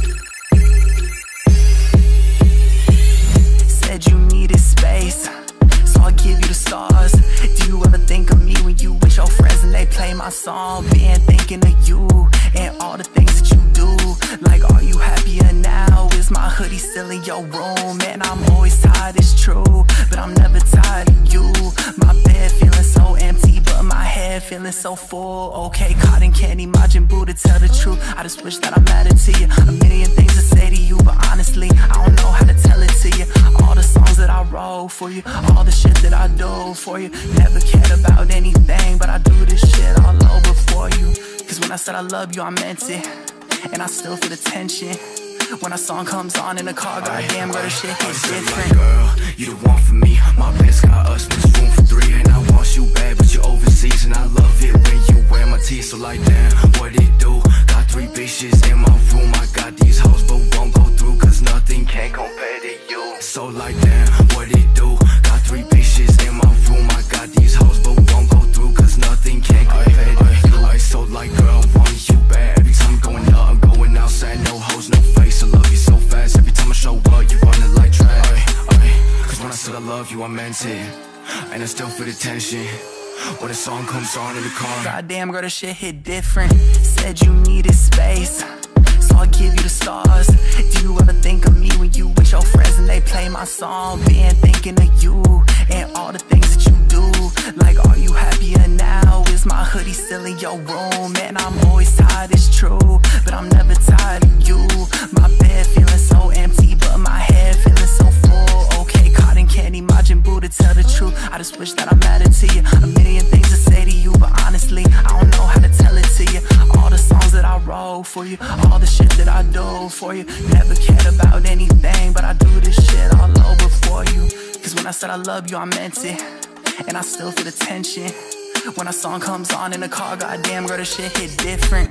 Said you needed space, so I'll give you the stars. Do you ever think of me when you with your friends and they play my song? Been thinking of you and all the things that you do. Like, are you happier now? Is my hoodie still in your room? Man, I'm always tired, it's true, but I'm never tired of you. My bed feeling so empty, but my head feeling so full. Okay, cotton candy, Majin Buu, to tell the truth, I just wish that I mattered to you. A million things to say to you, but honestly, I don't know how to tell it to you. All the songs that I wrote for you, all the shit that I do for you. Never cared about anything, but I do this shit all over for you. Cause when I said I love you, I meant it, and I still feel the tension when a song comes on in the car. Goddamn, girl, the shit hits different. Like, girl, you the one for me. My best got us, but it's room for 3. And I want you bad, but you're overseas. And I love it when you wear my teeth. So like, damn, what it do? Got 3 bitches in my room. I got these hoes, but won't go through, cause nothing can compare to you. So like, damn, what it do? Got 3 bitches in my room. I got these hoes, but won't go through, cause nothing can compare to you. So like, girl, I want you bad. Every time I'm going up, I'm going outside. No hoes, no face. I love you so fast. Every time I show up, you running like trash. Cause when I said I love you, I meant it, and I still feel the tension when the song comes on in the car. Goddamn, girl, the shit hit different. Said you needed space, so I'll give you the stars. Do you ever think of me when you with your friends and they play my song? Been thinking of you and all the things that you do. Like, are you happier now? Is my hoodie still in your room? Man, I'm always tired, it's true, but I'm never tired of you. My bed feeling so empty, but my head feeling so full. Okay, cotton candy, Majin Buu, to tell the truth, I just wish that I mattered to you. A million things to say to you, but honestly, I don't know how to tell it to you. All the songs that I wrote for you, all the shit that I do for you. Never cared about anything, but I do this shit all over for you. Cause when I said I love you, I meant it, and I still feel the tension when a song comes on in the car. Goddamn, girl, the shit hit different.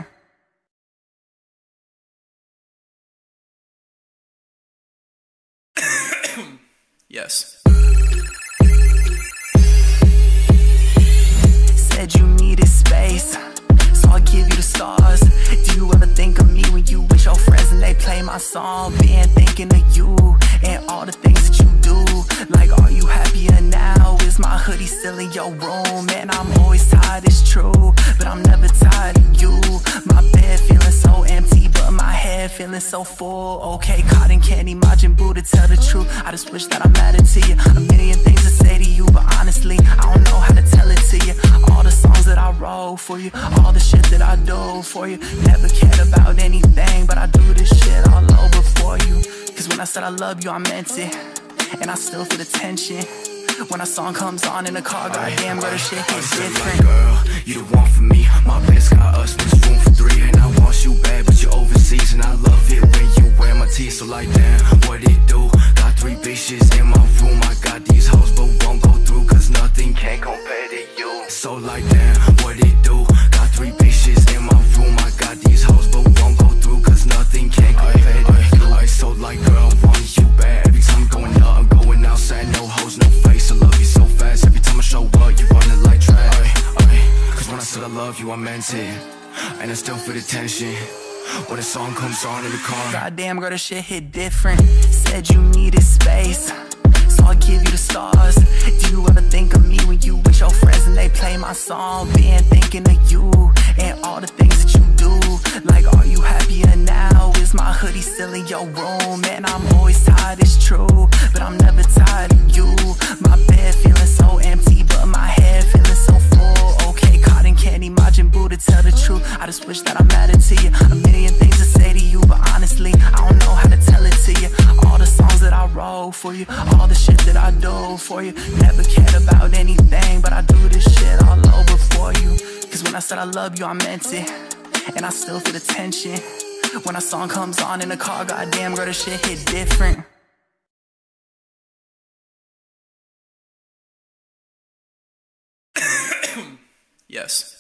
Yes. Said you needed space, so I'll give you the stars. Do you ever think of me when you with your friends and they play my song? Been thinking of you and all the things that you do. Like, are you happier now? Is my hoodie still in your room? Man, I'm always tired, it's true, but I'm never tired of you. My bed feeling so empty, but my head feeling so full. Okay, cotton candy, Majin Buu, to tell the truth, I just wish that I mattered to you. A million things to say to you, but honestly, I don't know how to tell it to you. All the songs that I wrote for you, all the shit that I do for you. Never cared about anything, but I do this shit all over for you. Cause when I said I love you, I meant it, and I still feel the tension when a song comes on in the car. Goddamn, girl, this shit hits different. Girl, you the one for me. My best got us, there's room for three. And I want you bad, but you're overseas. And I love it when you wear my teeth. So like, damn, what it do? Got 3 bitches in my room. I got these hoes, but won't go through, cause nothing can compare to you. So like, damn, what it do? Got 3 bitches in my room. I got these hoes, but won't go through, cause nothing can compare to you. So like, girl, I want you bad. Every time I'm going up, I'm going outside. No hoes, no face. I love you so fast. Every time I show up, you running like trash. Cause when I said I love you, I meant it, and I still feel the tension when the song comes on in the car. Goddamn, girl, this shit hit different. Said you needed space, so I'll give you the stars. Do you ever think of me when you with your friends and they play my song? Been thinking of you and all the things that you do. Like, are you happier now? Is my hoodie still in your room? Man, I'm always tired, it's true, but I'm never tired of you. My bed feeling so empty, but my head feeling so full. Okay, cotton candy, Majin Buu, to tell the truth, I just wish that I mattered to you. A million things to say to you, but honestly, I don't know how to tell it to you. All the songs that I wrote for you, all the shit that I do for you. Never cared about anything, but I do this shit all over for you. Cause when I said I love you, I meant it, and I still feel the tension when a song comes on in the car. Goddamn, girl, this shit hit different. Yes.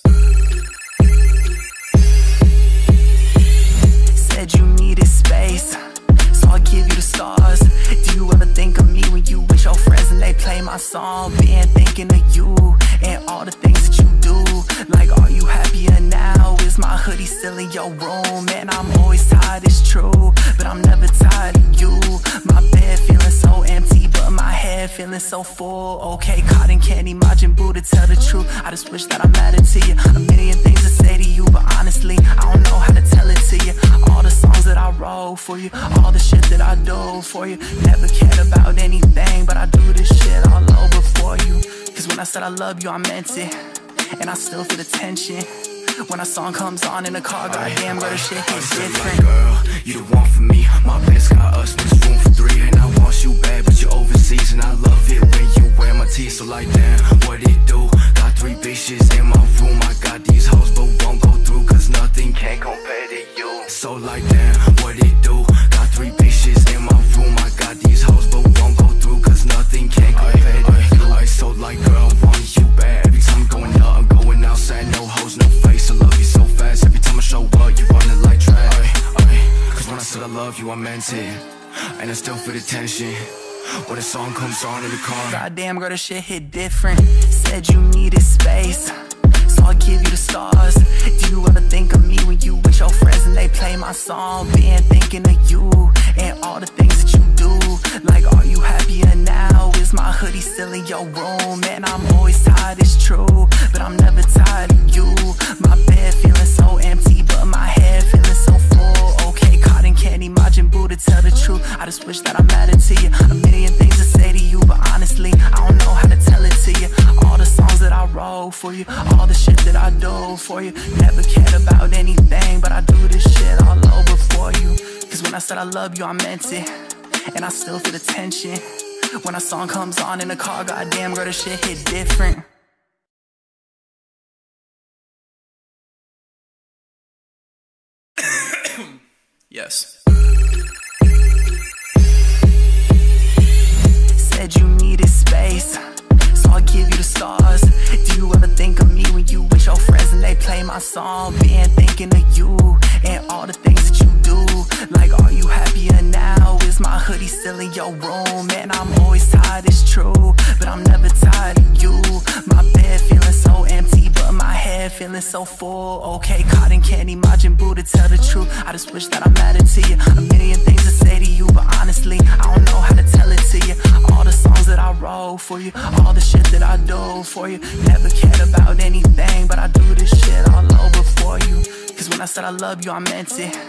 Said you needed space, so I'll give you the stars. Do you ever think of me when you with your friends and they play my song? Been thinking of you and all the things that you do. Like, are you happier now? Is my hoodie still in your room? Man, I'm always tired, it's true, but I'm never tired of you. My bed feeling so empty, but my head feeling so full. Okay, cotton candy, Majin Buu, to tell the truth, I just wish that I mattered to you. A million things to say to you, but honestly, I don't know how to tell it to you. All the songs that I wrote for you, all the shit that I do for you. Never cared about anything, but I do this shit all over for you. Cause when I said I love you, I meant it, and I still feel the tension when a song comes on in the car. Goddamn, girl, this shit hits different. Girl, you the one for me. My best got us, there's room for 3. And I want you bad, but you're overseas. And I love it when you wear my teeth. So like, damn, what it do? Got 3 bitches in my room. I got these hoes, but won't go through, cause nothing can compare to you. So like, damn, what it do? Got 3 bitches in my room. I got these hoes, but won't go through, cause nothing can compare to you. So like, girl, I want you bad. Every time I'm going up, I'm going outside. No hoes, no face. I love you so fast. Every time I show up, you running like trash. Cause when I said I love you, I meant it, and I still feel the tension when the song comes on in the car. Goddamn, girl, this shit hit different. Said you needed space, so I'll give you the stars. Do you ever think of me when you with your friends and they play my song? Been thinking of you and all the things that you do. Like, are you happier now? Is my hoodie still in your room? Man, I'm always tired, it's true, but I'm never tired of you. My bed feeling so empty, but my head feeling so full. Okay, cotton candy, Majin Buu, to tell the truth, I just wish that I mattered to you. A million things to say to you, but honestly, I don't know how to tell it to you. All the songs that I wrote for you, all the shit that I do for you. Never cared about anything, but I do this shit all over for you. Cause when I said I love you, I meant it, and I still feel the tension when a song comes on in the car. Goddamn, girl, this shit hit different. Yes. Said you needed space, so I'll give you the stars. Do you ever think of me when you with your friends and they play my song? Been thinking of you and all the things that you do. Like, are you happier now? Is my hoodie still in your room? Man, I'm always tired, it's true, but I'm never tired of you. My bed feeling so empty, but my head feeling so full. Okay, cotton candy, Majin Buu, to tell the truth, I just wish that I mattered to you. A million things to say to you, but honestly, I don't know how to tell it to you. All the songs that I wrote for you, all the shit that I do for you. Never cared about anything, but I do this shit all over for you. Cause when I said I love you, I meant it,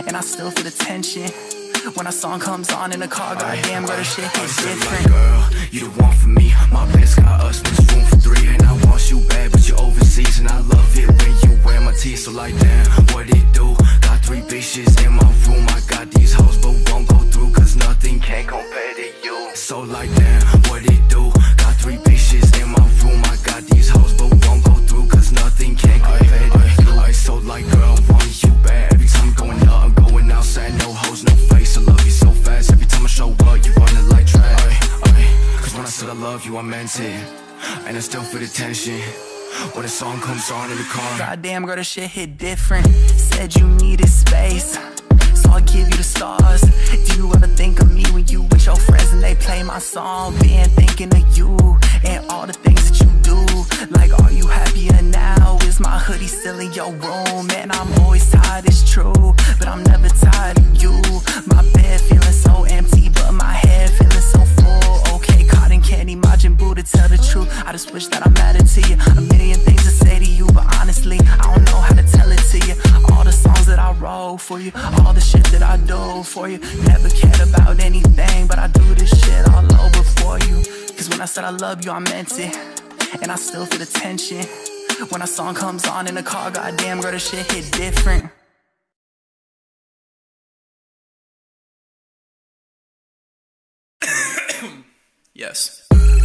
and I still feel the tension when a song comes on in the car. Goddamn, girl, this shit hits different. Like, girl, you the one for me. My best got us, there's room for three. And I want you bad, but you're overseas. And I love it when you wear my teeth. So like, damn, what it do? Got 3 bitches in my room. I got these hoes, but won't go through, cause nothing can compare to you. So like, damn, what it do? Got 3 bitches in my room. I got these hoes, but won't go through, cause nothing can compare to you. So like, girl, I want you bad. Every time I'm going up, I'm going outside. No hoes, no face. I love you so fast. Every time I show up, you running like trash. Cause when I said I love you, I meant it. And I still feel the tension when the song comes on in the car. Goddamn, girl, this shit hit different. Said you needed space, so I'll give you the stars. Do you ever think of me when you with your friends and they play my song? Been thinking of you and all the things that you do. Like, are you happier now? Is my hoodie still in your room? Man, I'm always tired, it's true, but I'm never tired of you. My bed feeling so empty, but my head feeling so full. Okay, cotton candy, Majin Buu, to tell the truth, I just wish that I mattered to you. A million things to say to you, but honestly, I don't know how to tell it to you. All the songs that I wrote for you, all the shit that I do for you. Never cared about anything, but I do this shit all over for you. Cause when I said I love you, I meant it, and I still feel the tension when a song comes on in the car. Goddamn, girl, this shit hit different. Yes.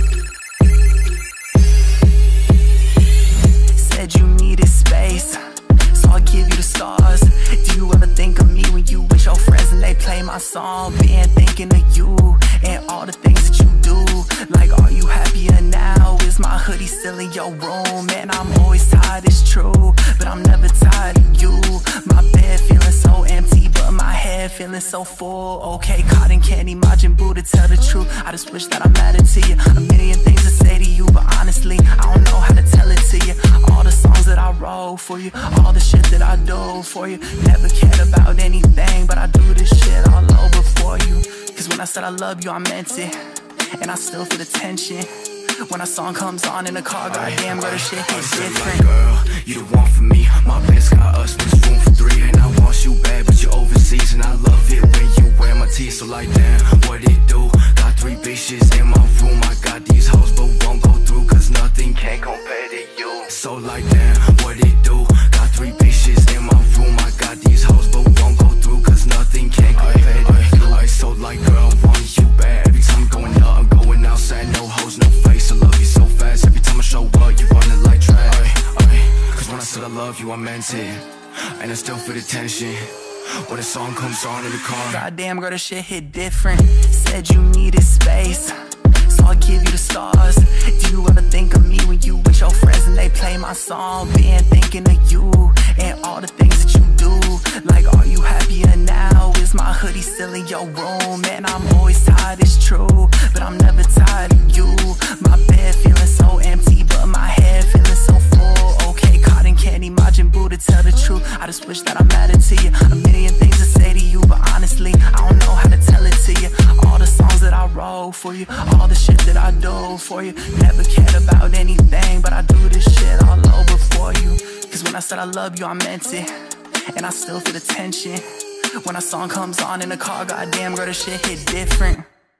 Said you needed space, so I'll give you the stars. Do you ever think of me when you with your friends and they play my song? Been thinking of you and all the things that you do. Like, are you happier now? Is my hoodie still in your room? Man, I'm always tired, it's true, but I'm never tired of you. My bed feeling so empty, but my head feeling so full. Okay, cotton candy, Majin Buu, to tell the truth, I just wish that I mattered to you. A million things to say to you, but honestly, I don't know how to tell it to you. All the songs that I wrote for you, all the shit that I do for you. Never cared about anything, but I do this shit all over for you. Cause when I said I love you, I meant it, and I still feel the tension when a song comes on in the car. Goddamn, girl, this shit hits different. Like, girl, you the one for me. My best got us, there's room for 3. And I want you bad, but you're overseas. And I love it when you wear my teeth. So like, damn, what it do? Got 3 bitches in my room. I got these hoes, but won't go through, cause nothing can compare to you. So like, damn, what it do? Got 3 bitches in my room. I got these hoes, but won't go through, cause nothing can compare to you. So like, girl, I want you bad. Every time I'm going up, I'm going outside. No hoes, no face. I love you so fast. Every time I show up, you running like trash. Cause when I said I love you, I meant it, and I still feel the tension when the song comes on in the car. Goddamn, girl, this shit hit different. Said you needed space, so I'll give you the stars. Do you ever think of me when you with your friends and they play my song? Been thinking of you and all the things that you do. Like, are you happier now? Is my hoodie still in your room? Man, I'm always tired, it's true, but I'm never tired of you. My bed feeling so empty, but my head feeling so full. Okay, cotton candy, Majin Buu, to tell the truth, I just wish that I mattered to you. A million things to say to you, but honestly, I don't know how to tell it to you. All the songs that I wrote for you, all the shit that I do for you. Never cared about anything, but I do this shit all over for you. Cause when I said I love you, I meant it, and I still feel the tension when a song comes on in the car. Goddamn, girl, this shit hit different.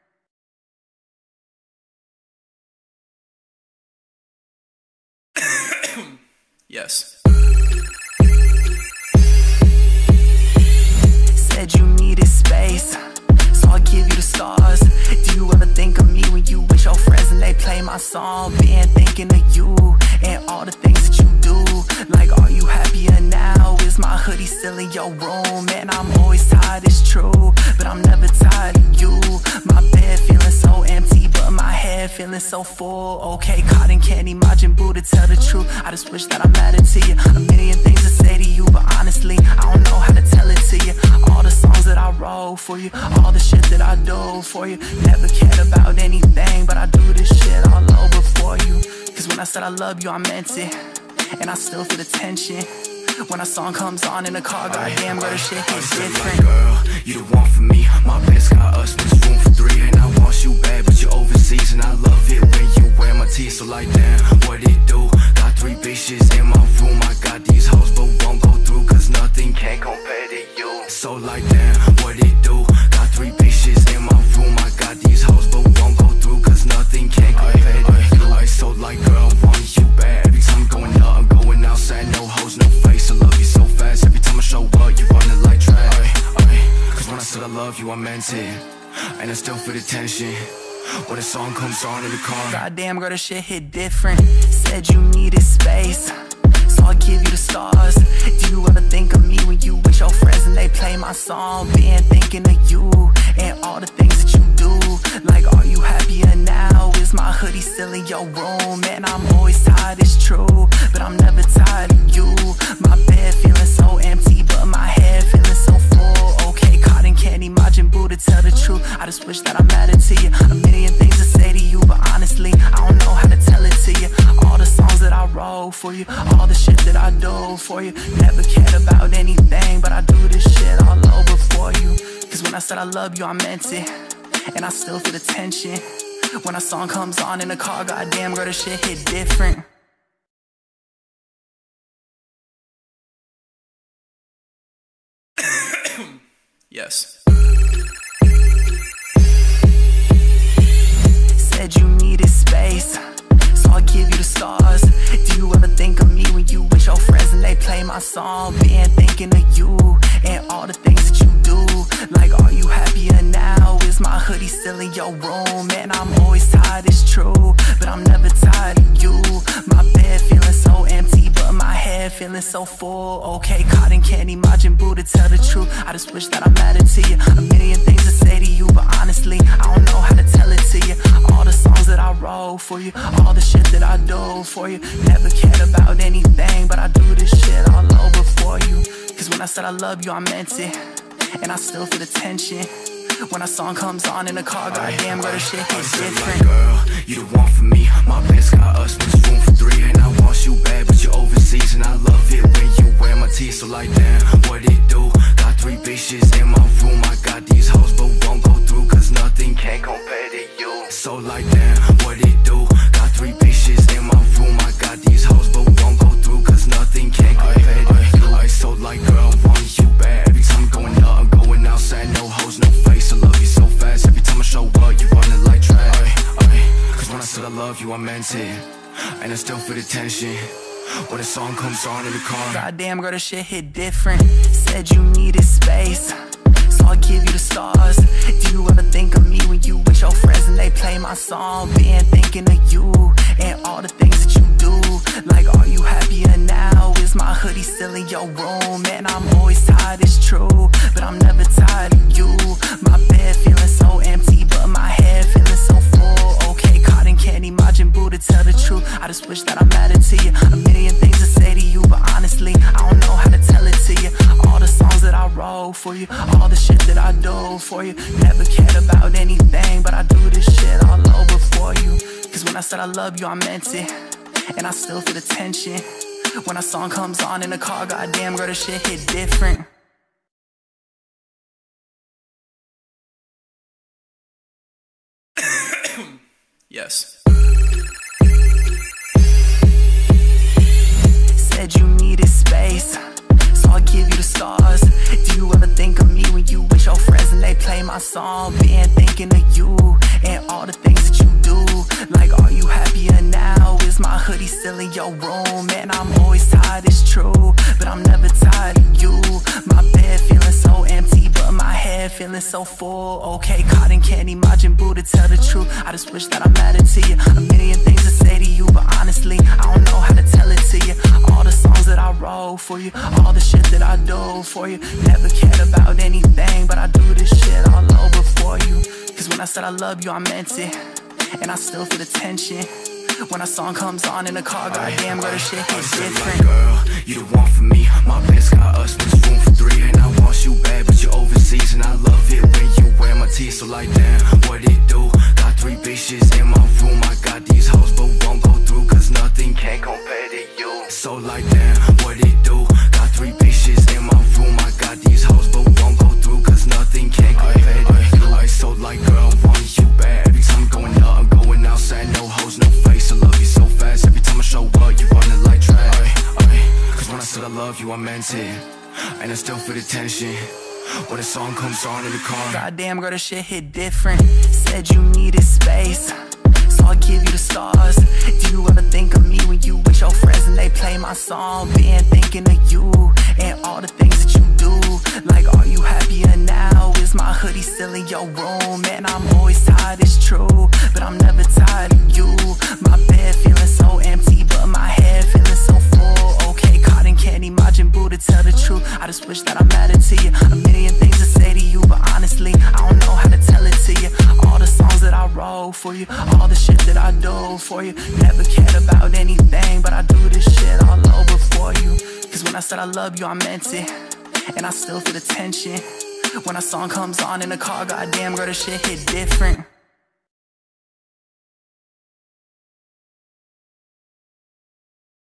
Yes. Said you needed space, so I'll give you the stars. Do you ever think of me when you with your friends and they play my song? Been thinking of you and all the things that you do. Like, are you happier now? Is my hoodie still in your room? Man, I'm always tired, it's true, but I'm never tired of you. My bed feeling so empty, but my head feeling so full. Okay, cotton candy, Majin Buu, to tell the truth, I just wish that I mattered to you. A million things to say to you, but honestly, I don't know how to tell it to you. All the songs that I wrote for you, all the shit that I do for you. Never cared about anything, but I do this shit all over for you. Cause when I said I love you, I meant it, and I still feel the tension when a song comes on in the car. Goddamn, girl, this shit hits different. Like, girl, you the one for me. My best got us, there's room for 3. And I want you bad, but you're overseas. And I love it when you wear my teeth. So like, damn, what it do? Got 3 bitches in my room. I got these hoes, but won't go through, cause nothing can compare to you. So like damn, what it do? Got 3 bitches in my room. I got these hoes but won't go through, cause nothing can compare to you. So like girl, I want you bad. Every time I'm going up, I'm going outside. No hoes, no face, I love you so fast. Every time I show up, you running like trash. Cause when I said I love you, I meant it, and I still feel the tension when the song comes on in the car. Goddamn girl, this shit hit different. Said you needed space, so I'll give you the stars. Do you ever think of me when you with your friends and they play my song? Been thinking of you and all the things that you do. Like, are you happier now? Is my hoodie still in your room? Man, I'm always tired, it's true, but I'm never tired of you. My bed feeling so empty, but my head feeling so full. Okay, cotton candy, Majin Buu, to tell the truth, I just wish that I mattered to you. A million things to say to you, but honestly, I don't know how to tell it to you. All the songs that I wrote for you, all the shit that I do for you. Never cared about anything, but I do this shit all over for you. Cause when I said I love you, I meant it, and I still feel the tension when a song comes on in the car. Goddamn girl, this shit hit different. Yes. Said you needed space, so I'll give you the stars. Do you ever think of me when you with your friends and they play my song? Been thinking of you and all the things that you do. Like, are you happier now? Is my hoodie still in your room? Man, I'm always tired, it's true, but I'm never tired of you. My bed feeling so empty, but my head feeling so full. Okay, cotton candy, Majin Buu, to tell the truth, I just wish that I mattered to you. A million things to say to you, but honestly, I don't know how to tell it to you. All the songs that I wrote for you, all the shit that I do for you. Never cared about anything, but I do this shit all over for you. Cause when I said I love you, I meant it, and I still feel the tension when a song comes on in the car. Goddamn girl, this shit hits different. Like, girl, you the one for me. My best got us, but it's room for 3. And I want you bad, but you're overseas, and I love it when you wear my teeth. So like damn, what it do? Got 3 bitches in my room. I got these hoes but won't go through, cause nothing can compare to you. So like damn, what it do? Got 3 bitches in my room. I got these hoes but won't go through, cause nothing can compare to you. So like girl, I want you bad. Every time I'm going up, I'm going outside. No hoes, no face, I love you so fast. Every time I show up, you running like trash. Cause when I said I love you, I meant it, and I still feel the tension when the song comes on in the car. Goddamn girl, this shit hit different. Said you needed space, so I'll give you the stars. Do you ever think of me when you with your friends and they play my song? Been thinking of you and all the things that you do. Like, are you happier now? Is my hoodie still in your room? Man, I'm always tired, it's true, but I'm never tired of you. My bed feeling so empty, but my head feeling so full. Okay, cotton candy, Majin Buu, to tell the truth, I just wish that I mattered to you. A million things to say to you, but honestly, I don't know how to tell it to you. All the songs that I wrote for you, all the shit that I do for you. Never cared about anything, but I do this shit all over for you. Cause when I said I love you, I meant it, and I still feel the tension when a song comes on in the car. Goddamn girl, this shit hit different. Yes. Said you needed space, so I'll give you the stars. Do you ever think of me when you with your friends and they play my song? Been thinking of you and all the things that you do. Like, are you happier now? Is my hoodie still in your room? Man, I'm always tired, it's true, but I'm never tired of you. My bed feeling so empty, but my head feeling so full. Okay, cotton candy, Majin Buu, to tell the truth, I just wish that I mattered to you. A million things to say to you, but honestly, I don't know how to tell it to you. All the songs that I wrote for you, all the shit that I do for you. Never cared about anything, but I do this shit all over for you. Cause when I said I love you, I meant it, and I still feel the tension when a song comes on in the car. Goddamn girl, this shit hits different. Like, girl, you the one for me. My best got us, but it's room for 3. And I want you bad, but you're overseas, and I love it when you wear my teeth. So like damn, what it do? Got 3 bitches in my room. I got these hoes but won't go through, cause nothing can compare to you. So like damn, what it do? Got 3 bitches in my room. I got these hoes but won't go through, cause nothing can compare to you. So like girl, I want you bad. Every time I'm going up, I'm going outside. No hoes, no face, I love you so fast. Every time I show up, you running like trash. Cause when I said I love you, I meant it, and I still feel the tension when the song comes on in the car. Goddamn, girl, the shit hit different. Said you needed space, so I'll give you the stars. Do you ever think of me when you with your friends and they play my song? Been thinking of you and all the things that you do. Like, are you happier now? Is my hoodie still in your room? Man, I'm always tired, it's true, but I'm never tired of you. My bed feeling so empty, but my head feeling so full. Okay, cotton candy, Majin Buu, to tell the truth, I just wish that I mattered to you. A million things to say to you, but honestly, I don't know how to tell it to you. All the songs that I wrote for you, all the shit that I do for you. Never cared about anything, but I do this shit all over for you. Cause when I said I love you, I meant it, and I still feel the tension when a song comes on in the car. Goddamn, girl, the shit hit different.